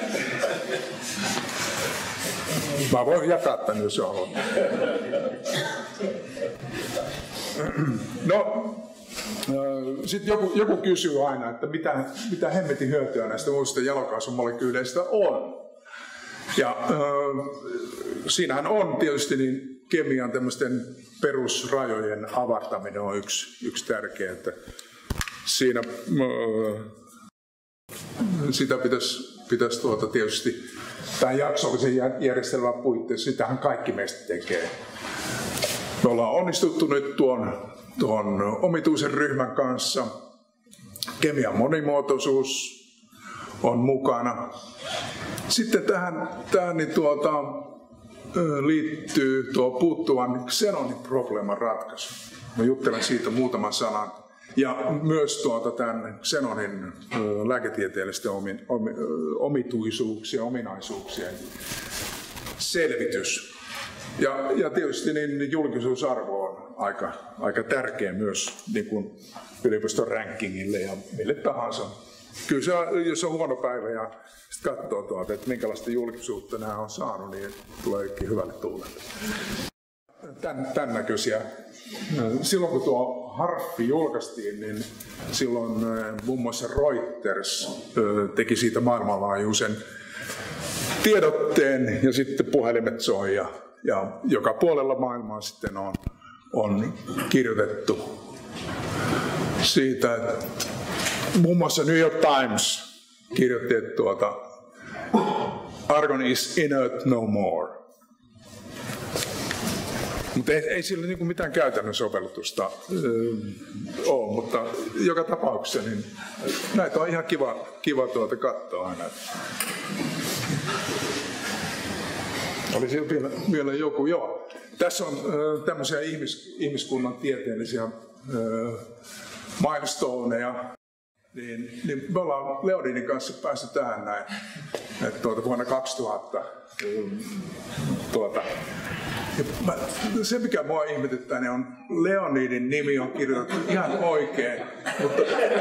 Mä voin jakaa tän, jos on. No, sitten joku, joku kysyy aina, että mitä, mitä hemmetin hyötyä näistä muista jalokaasumolekyyleistä on. Ja äh, siinähän on tietysti niin kemian tämmöisten perusrajojen avartaminen on yksi, yksi tärkeä, että siinä äh, sitä pitäisi, pitäisi tuota tietysti tämän jaksollisen järjestelmän puitteissa, sitähän kaikki meistä tekee. Me ollaan onnistuttu nyt tuon, tuon omituisen ryhmän kanssa. Kemian monimuotoisuus on mukana. Sitten tähän, tähän niin tuota, liittyy tuo puuttuvan xenoniprobleeman ratkaisu. Mä juttelen siitä muutaman sanan. Ja myös tuota tämän xenonin lääketieteellisten omituisuuksien, ominaisuuksien selvitys. Ja, ja tietysti niin julkisuusarvo on aika, aika tärkeä myös niin kuin yliopiston rankingille ja mille tahansa. Kyllä se, jos on huono päivä ja sitten katsoo tuota, että minkälaista julkisuutta nämä on saanut, niin tuleekin hyvälle tuulelle. Tän, tän näköisiä. Silloin kun tuo harffi julkaistiin, niin silloin muun muassa Reuters teki siitä maailmanlaajuisen tiedotteen ja sitten puhelimet soi ja, ja joka puolella maailmaa sitten on, on kirjoitettu siitä, että muun muassa New York Times kirjoitti, että tuota, argon is inert no more. Mutta ei, ei sillä niinku mitään käytännön sovellutusta öö, ole, mutta joka tapauksessa niin näitä on ihan kiva, kiva tuota katsoa aina. Oli siellä vielä, vielä joku, joo. Tässä on öö, tämmöisiä ihmis, ihmiskunnan tieteellisiä öö, milestoneja. Niin, niin me ollaan Leonidin kanssa päästy tähän näin, että tuota, vuonna kaksituhatta. Tuota, mä, se mikä mua ihmetyttää, niin on Leonidin nimi on kirjoitettu ihan oikein, mutta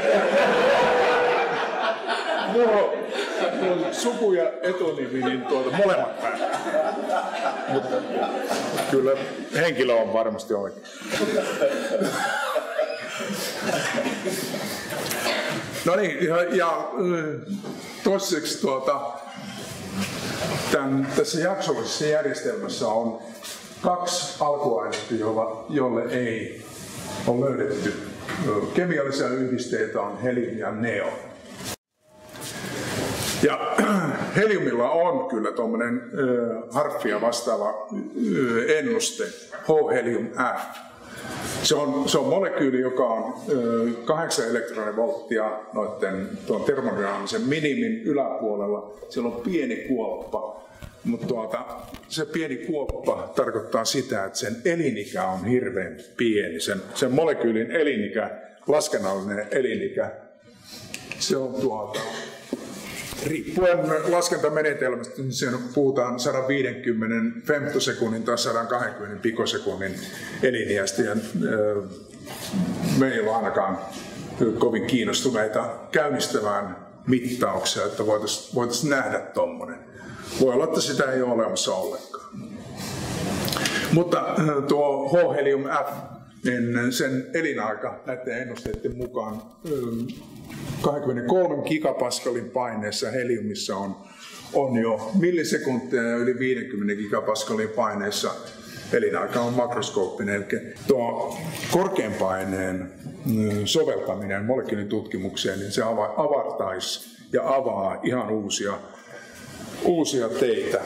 mulla on suku ja etunimi niin tuota, molemmat päin. Mutta kyllä henkilö on varmasti oikein. No niin, ja, ja toiseksi tuota, tämän, tässä jaksollisessa järjestelmässä on kaksi alkuainetta, jolla, jolle ei ole löydetty kemiallisia yhdisteitä, on helium ja neon. Ja heliumilla on kyllä tuommoinen harffia vastaava ennuste, H-helium F. Se on, se on molekyyli, joka on kahdeksan elektronivolttia noiden tuon termodynaamisen minimin yläpuolella. Siellä on pieni kuoppa, mutta tuota, se pieni kuoppa tarkoittaa sitä, että sen elinikä on hirveän pieni. Sen, sen molekyylin elinikä, laskennallinen elinikä, se on tuota, riippuen laskentamenetelmästä, niin sen puhutaan sata viisikymmentä femtosekunnin tai sata kaksikymmentä pikosekunnin eliniästä. Ja, ö, me ei ole ainakaan kovin kiinnostuneita käynnistämään mittauksia, että voitaisiin voitais nähdä tuommoinen. Voi olla, että sitä ei ole olemassa ollenkaan. Mutta tuo H-helium F, niin sen elinaika näiden ennusteiden mukaan kaksikymmentäkolme gigapaskalin paineessa heliumissa on, on jo millisekuntia ja yli viisikymmentä gigapaskalin paineessa elinaika on makroskooppinen. Eli tuo korkean paineen soveltaminen molekyylitutkimukseen, niin se avartaisi ja avaa ihan uusia, uusia teitä.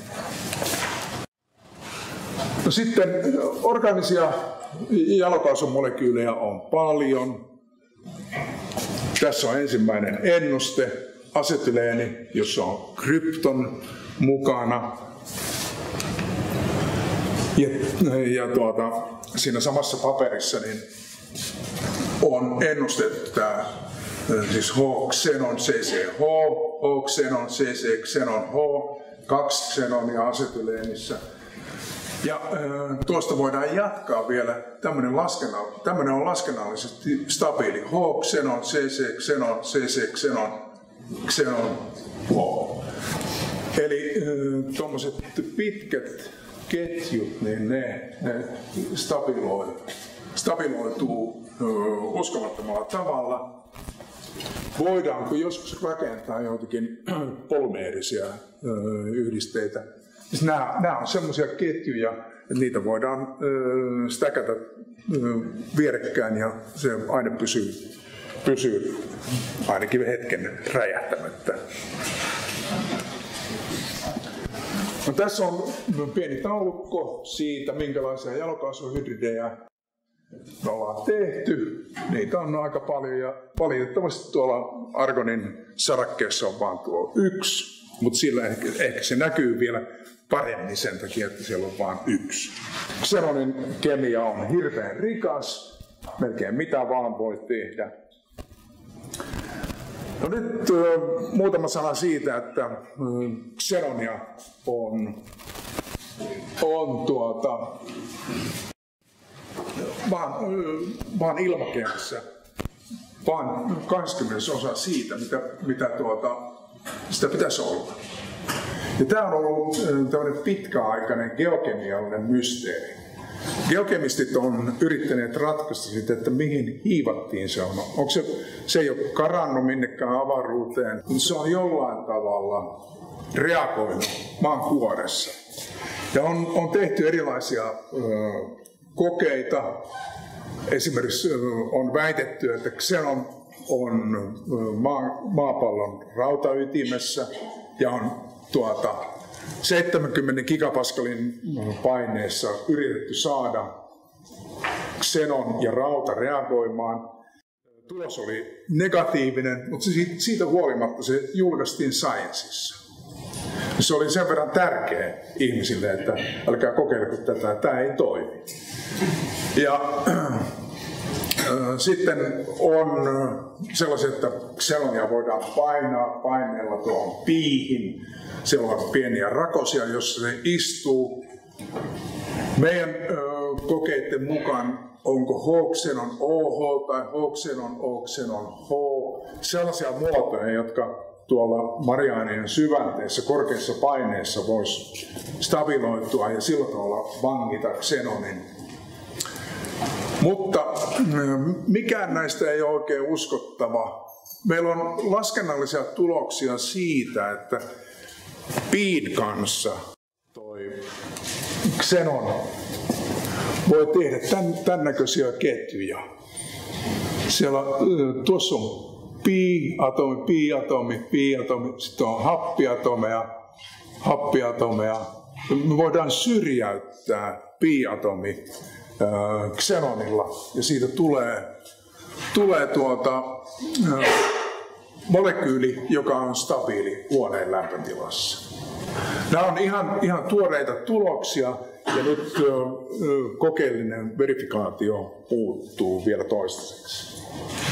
No sitten orgaanisia jalokaasumolekyylejä on paljon. Tässä on ensimmäinen ennuste, asetyleeni, jossa on krypton mukana. Ja, ja tuota, siinä samassa paperissa niin on ennustettu tämä siis H-xenon C C H, H-xenon C C xenon H, kaksi xenonia asetyleenissä. Ja äh, tuosta voidaan jatkaa vielä, tämmöinen, laskennall- tämmöinen on laskennallisesti stabiili H-xenon, C C xenon, C C xenon, xenon H. Eli äh, tuommoiset pitkät ketjut, niin ne, ne stabiloi, stabiloituu äh, uskomattomalla tavalla. Voidaanko joskus rakentaa joitakin polymeerisiä äh, yhdisteitä? Siis nämä, nämä on semmoisia ketjuja, että niitä voidaan äh, stäkätä äh, vierekkäin ja se aine pysyy, pysyy ainakin hetken räjähtämättä. No, tässä on pieni taulukko siitä, minkälaisia jalokaasuhydridejä me ollaan tehty. Niitä on aika paljon ja valitettavasti tuolla argonin sarakkeessa on vain tuo yksi, mutta sillä ehkä, ehkä se näkyy vielä paremmin sen takia, että siellä on vain yksi. Xenonin kemia on hirveän rikas, melkein mitä vaan voi tehdä. No nyt äh, muutama sana siitä, että äh, xenonia on, on tuota, vaan, äh, vaan ilmakehässä vaan kaksikymmentä siitä, mitä, mitä tuota, sitä pitäisi olla. Ja tämä on ollut äh, tämmöinen pitkäaikainen geokemiallinen mysteeri. Geokemistit on yrittäneet ratkaista sitä, että mihin hiivattiin se on. Onko se, se ei ole karannut minnekään avaruuteen, mutta se on jollain tavalla reagoinut maan kuoressa. Ja on, on tehty erilaisia ö, kokeita. Esimerkiksi ö, on väitetty, että xenon on ö, maa, maapallon rautaytimessä ja on tuota, seitsemänkymmentä gigapaskalin paineessa yritetty saada xenon ja rauta reagoimaan. Tulos oli negatiivinen, mutta siitä huolimatta se julkaistiin Sciencessa. Se oli sen verran tärkeä ihmisille, että älkää kokeilko tätä, tämä ei toimi. Ja äh, sitten on sellaisia, että xenonia voidaan painaa paineella tuohon piihin. Siellä on pieniä rakosia, joissa se istuu. Meidän ö, kokeiden mukaan onko H-xenon O H tai H-xenon O-xenon H sellaisia muotoja, jotka tuolla Mariaanien syvänteessä korkeissa paineissa voisi stabiloitua ja sillä tavalla vangita xenonin. Mutta mikään näistä ei ole oikein uskottava. Meillä on laskennallisia tuloksia siitä, että piin kanssa toi xenon voi tehdä tämän, tämän näköisiä ketjuja. Siellä, tuossa on pi-atomi, pi-atomi, pi-atomi, sitten on happiatomeja, happiatomeja. Me voidaan syrjäyttää pi-atomi äh, xenonilla ja siitä tulee, tulee tuota, äh, molekyyli, joka on stabiili huoneen lämpötilassa. Nämä on ihan, ihan tuoreita tuloksia ja nyt ö, kokeellinen verifikaatio puuttuu vielä toistaiseksi.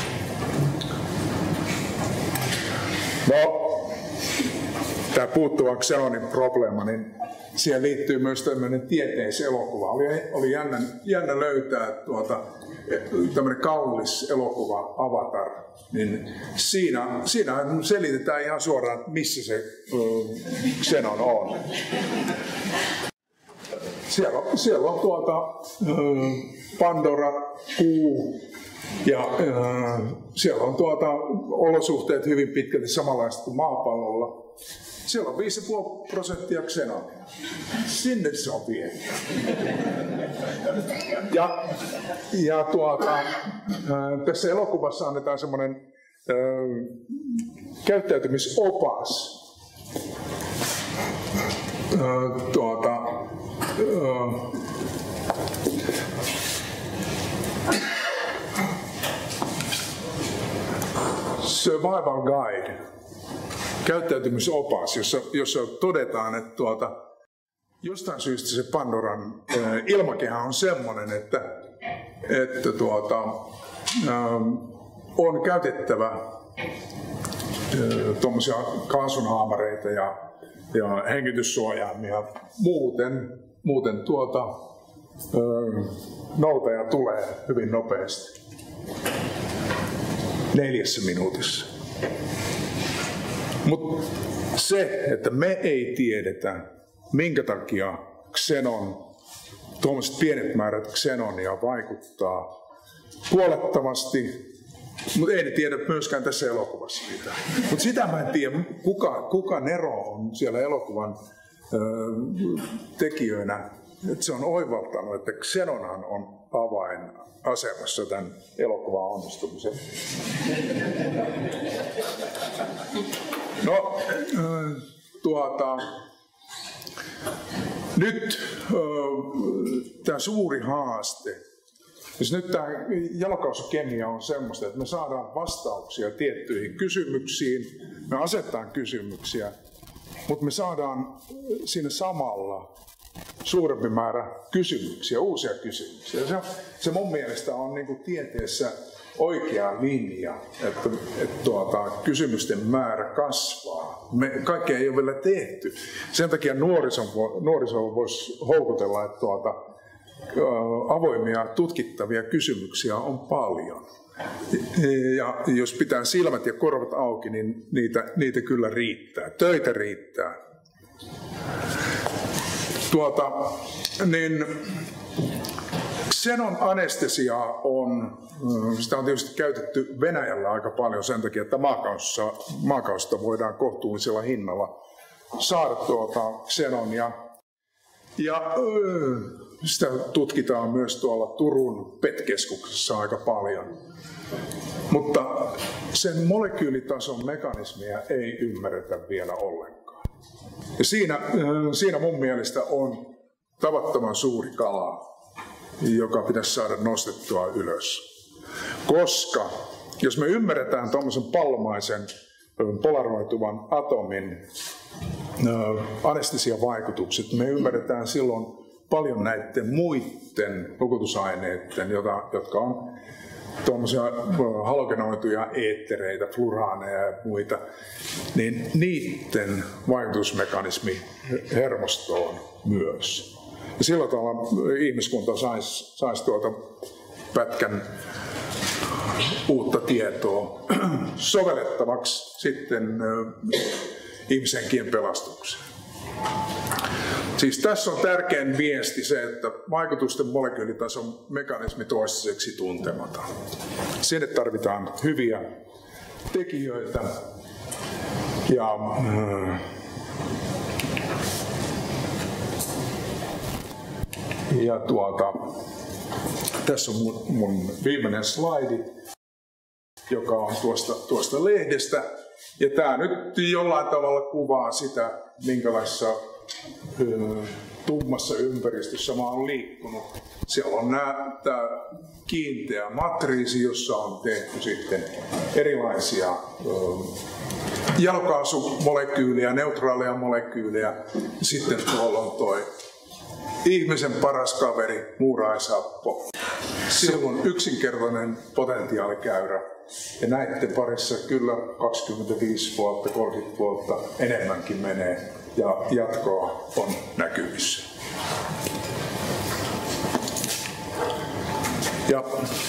No, tämä puuttuva xenonin probleema, niin siihen liittyy myös tämmöinen tieteiselokuva. Oli, oli jännä, jännä löytää tuota, tämmöinen kallis elokuva Avatar, niin siinä, siinä selitetään ihan suoraan, missä se uh, xenon on. siellä, on, siellä on tuota Pandora, kuu ja siellä on tuota olosuhteet hyvin pitkälti samanlaiset kuin maapallolla. Siellä on viisi pilkku viisi prosenttia ksenonia. Sinne se on viety. Ja, ja tuota, tässä elokuvassa annetaan semmoinen äh, käyttäytymisopas. Äh, tuota, äh, Survival Guide. Käyttäytymisopas, jossa, jossa todetaan, että tuota, jostain syystä se Pandoran ää, ilmakehä on semmoinen, että, että tuota, ää, on käytettävä tuommoisia kaasunhaamareita ja, ja hengityssuojaimia. Muuten, muuten tuota, ää, noutaja tulee hyvin nopeasti. Neljässä minuutissa. Mutta se, että me ei tiedetä, minkä takia xenon, tuommoiset pienet määrät xenonia vaikuttaa kuolettavasti, mutta ei ne tiedä myöskään tässä elokuvassa mitään. Mutta sitä mä en tiedä, kuka, kuka Nero on siellä elokuvan ö, tekijöinä. Et se on oivaltanut, että xenonhan on avainasemassa tämän elokuvan onnistumisen. No, äh, tuota, nyt äh, tämä suuri haaste. Siis nyt tämä jalokausukemia on semmoista, että me saadaan vastauksia tiettyihin kysymyksiin, me asetetaan kysymyksiä, mutta me saadaan siinä samalla suurempi määrä kysymyksiä, uusia kysymyksiä. Se, se mun mielestä on niin kuin tieteessä oikea linja, että, että tuota, kysymysten määrä kasvaa. Me, kaikkea ei ole vielä tehty. Sen takia nuorison, nuoriso voisi houkutella, että tuota, avoimia tutkittavia kysymyksiä on paljon. Ja jos pitää silmät ja korvat auki, niin niitä, niitä kyllä riittää. Töitä riittää. Tuota, niin xenon anestesia on, sitä on tietysti käytetty Venäjällä aika paljon sen takia, että maakausta, maakausta voidaan kohtuullisella hinnalla saada tuota xenonia. Ja sitä tutkitaan myös tuolla Turun P E T-keskuksessa aika paljon. Mutta sen molekyylitason mekanismia ei ymmärretä vielä ollenkaan. Ja siinä, siinä mun mielestä on tavattoman suuri kala, joka pitäisi saada nostettua ylös. Koska jos me ymmärretään tuommoisen pallomaisen polaroituvan atomin anestesiavaikutukset, me ymmärretään silloin paljon näiden muiden nukutusaineiden, jotka on tuommoisia halogenoituja eettereitä, fluraaneja ja muita, niin niiden vaikutusmekanismi hermostoon myös. Ja sillä tavalla ihmiskunta saisi sais tuota pätkän uutta tietoa sovellettavaksi sitten ihmisenkien pelastukseen. Siis tässä on tärkein viesti se, että vaikutusten molekyylitason mekanismi toistaiseksi tuntematon. Sinne tarvitaan hyviä tekijöitä ja ja tuota, tässä on mun, mun viimeinen slaidi, joka on tuosta, tuosta lehdestä. Ja tämä nyt jollain tavalla kuvaa sitä, minkälaisessa ö, tummassa ympäristössä mä oon liikkunut. Siellä on tämä kiinteä matriisi, jossa on tehty sitten erilaisia ö, jalokaasumolekyylejä, neutraaleja molekyylejä. Sitten tuolla on toi ihmisen paras kaveri, muuraishappo. Siellä on yksinkertainen potentiaalikäyrä. Ja näiden parissa kyllä kaksikymmentäviisi vuotta, kolmekymmentä vuotta enemmänkin menee ja jatkoa on näkyvissä. Ja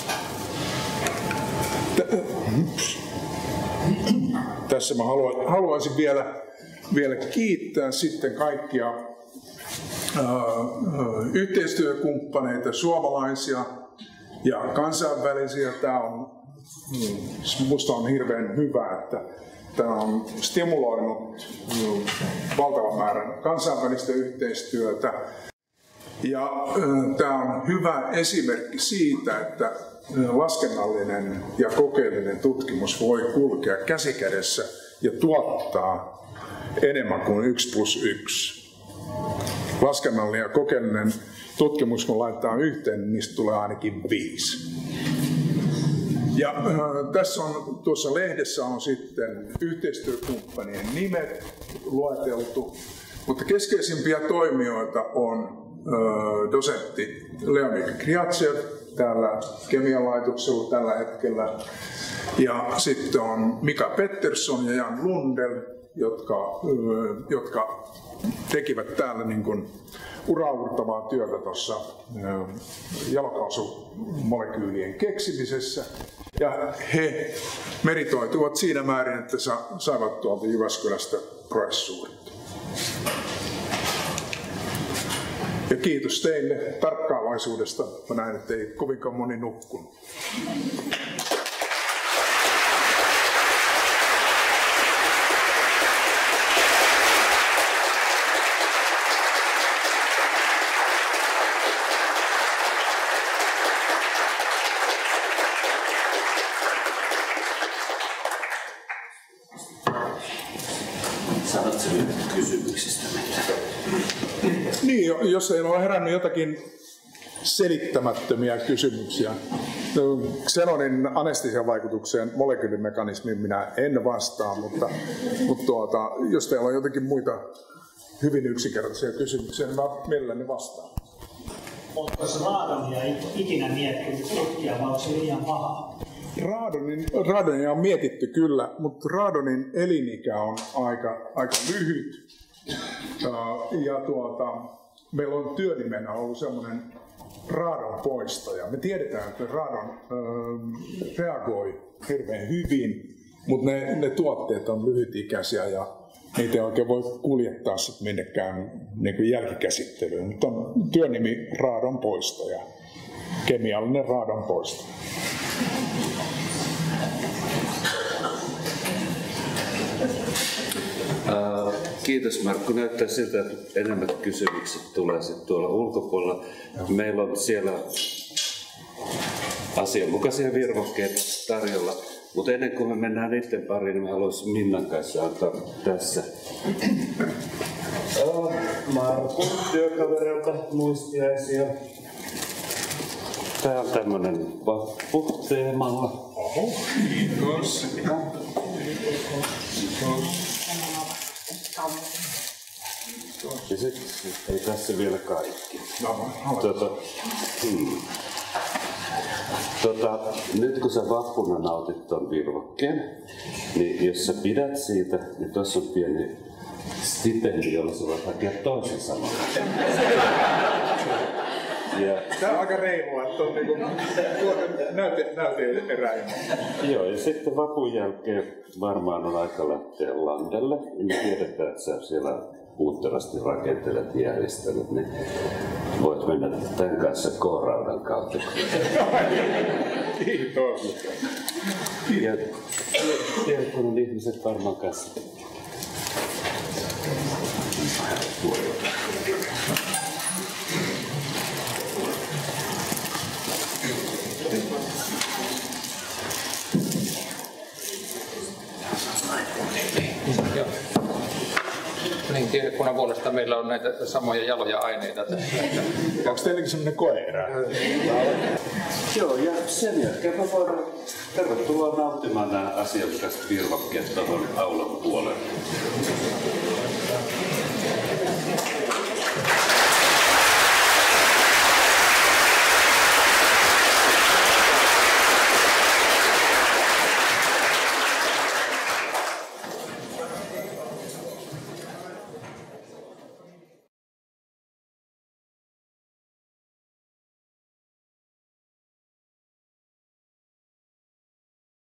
tässä mä haluaisin vielä, vielä kiittää sitten kaikkia yhteistyökumppaneita, suomalaisia ja kansainvälisiä. Tämä on, minusta on hirveän hyvä, että tämä on stimuloinut valtavan määrän kansainvälistä yhteistyötä. Ja tämä on hyvä esimerkki siitä, että laskennallinen ja kokeellinen tutkimus voi kulkea käsikädessä ja tuottaa enemmän kuin yksi plus yksi. Laskennallinen ja kokeellinen tutkimus, kun laitetaan yhteen, niin niistä tulee ainakin viisi. Ja äh, tässä on, tuossa lehdessä on sitten yhteistyökumppanien nimet lueteltu, mutta keskeisimpiä toimijoita on äh, dosentti Leonid Kniazev täällä kemian laitoksella tällä hetkellä. Ja sitten on Mika Pettersson ja Jan Lundell, jotka, äh, jotka tekivät täällä niin kuin uraurtavaa työtä tuossa jalokaasumolekyylien keksimisessä. Ja he meritoituvat siinä määrin, että saivat tuolta Jyväskylästä professuurit. Ja kiitos teille tarkkaavaisuudesta. Mä näen, että ei kovinkaan moni nukkunut. Sanotko nyt kysymyksistä mitään? Niin, jos ei ole herännyt jotakin selittämättömiä kysymyksiä. Xenonin anestesiavaikutukseen molekyylimekanismiin minä en vastaa, mutta, mutta tuota, jos teillä on jotakin muita hyvin yksinkertaisia kysymyksiä, niin mä mielelläni vastaan. Oletko se raadonia ikinä miettinyt tutkia, vai onko se liian paha? Raadonin, raadonia on mietitty kyllä, mutta raadonin elinikä on aika, aika lyhyt. Ja tuota, meillä on työnimenä ollut semmoinen raadon poistaja. Me tiedetään, että raadon äh, reagoi hirveän hyvin, mutta ne, ne tuotteet on lyhytikäisiä ja niitä ei oikein voi kuljettaa sit minnekään niin kuin jälkikäsittelyyn. Mutta on työnimi raadon poistaja, kemiallinen raadon poistaja. Uh, kiitos Markku. Näyttää siltä, että enemmän kysymykset tulee sitten tuolla ulkopuolella. Meillä on siellä asianmukaisia virvokkeita tarjolla. Mutta ennen kuin me mennään niiden pariin, niin mä haluaisin Minnan kanssa antaa tässä uh, Markun työkaverilta muistiaisia. Tää on tämmönen vappu-teemalla. Oho, kiitos. Ja sitten ei tässä vielä kaikki. No, tota, hmm. tota, nyt kun sä vappuna nautit ton virvokkeen, niin jos sä pidät siitä, niin tuossa on pieni stipendi, jolla sä voit hakea toisen saman. Ja tämä on aika reilua, että on niinku näyte, näyte-eräinen. Joo, ja sitten vapun jälkeen varmaan on aika lähteä landelle. Me tiedetään, että sä siellä uutterasti rakentelet järjestelyt, niin voit mennä tämän kanssa K-raudan kautta. Kiitos. Ja tiedetään ihmiset varmaan kanssa. Niin, tiedekunnan puolesta meillä on näitä samoja jaloja aineita. Onko teilläkin sellainen koe-erä? Joo, ja sen jälkeen mä voidaan tervetuloa nauttimaan nämä asiakkaat virvokkeet tuohon aulan puolelle.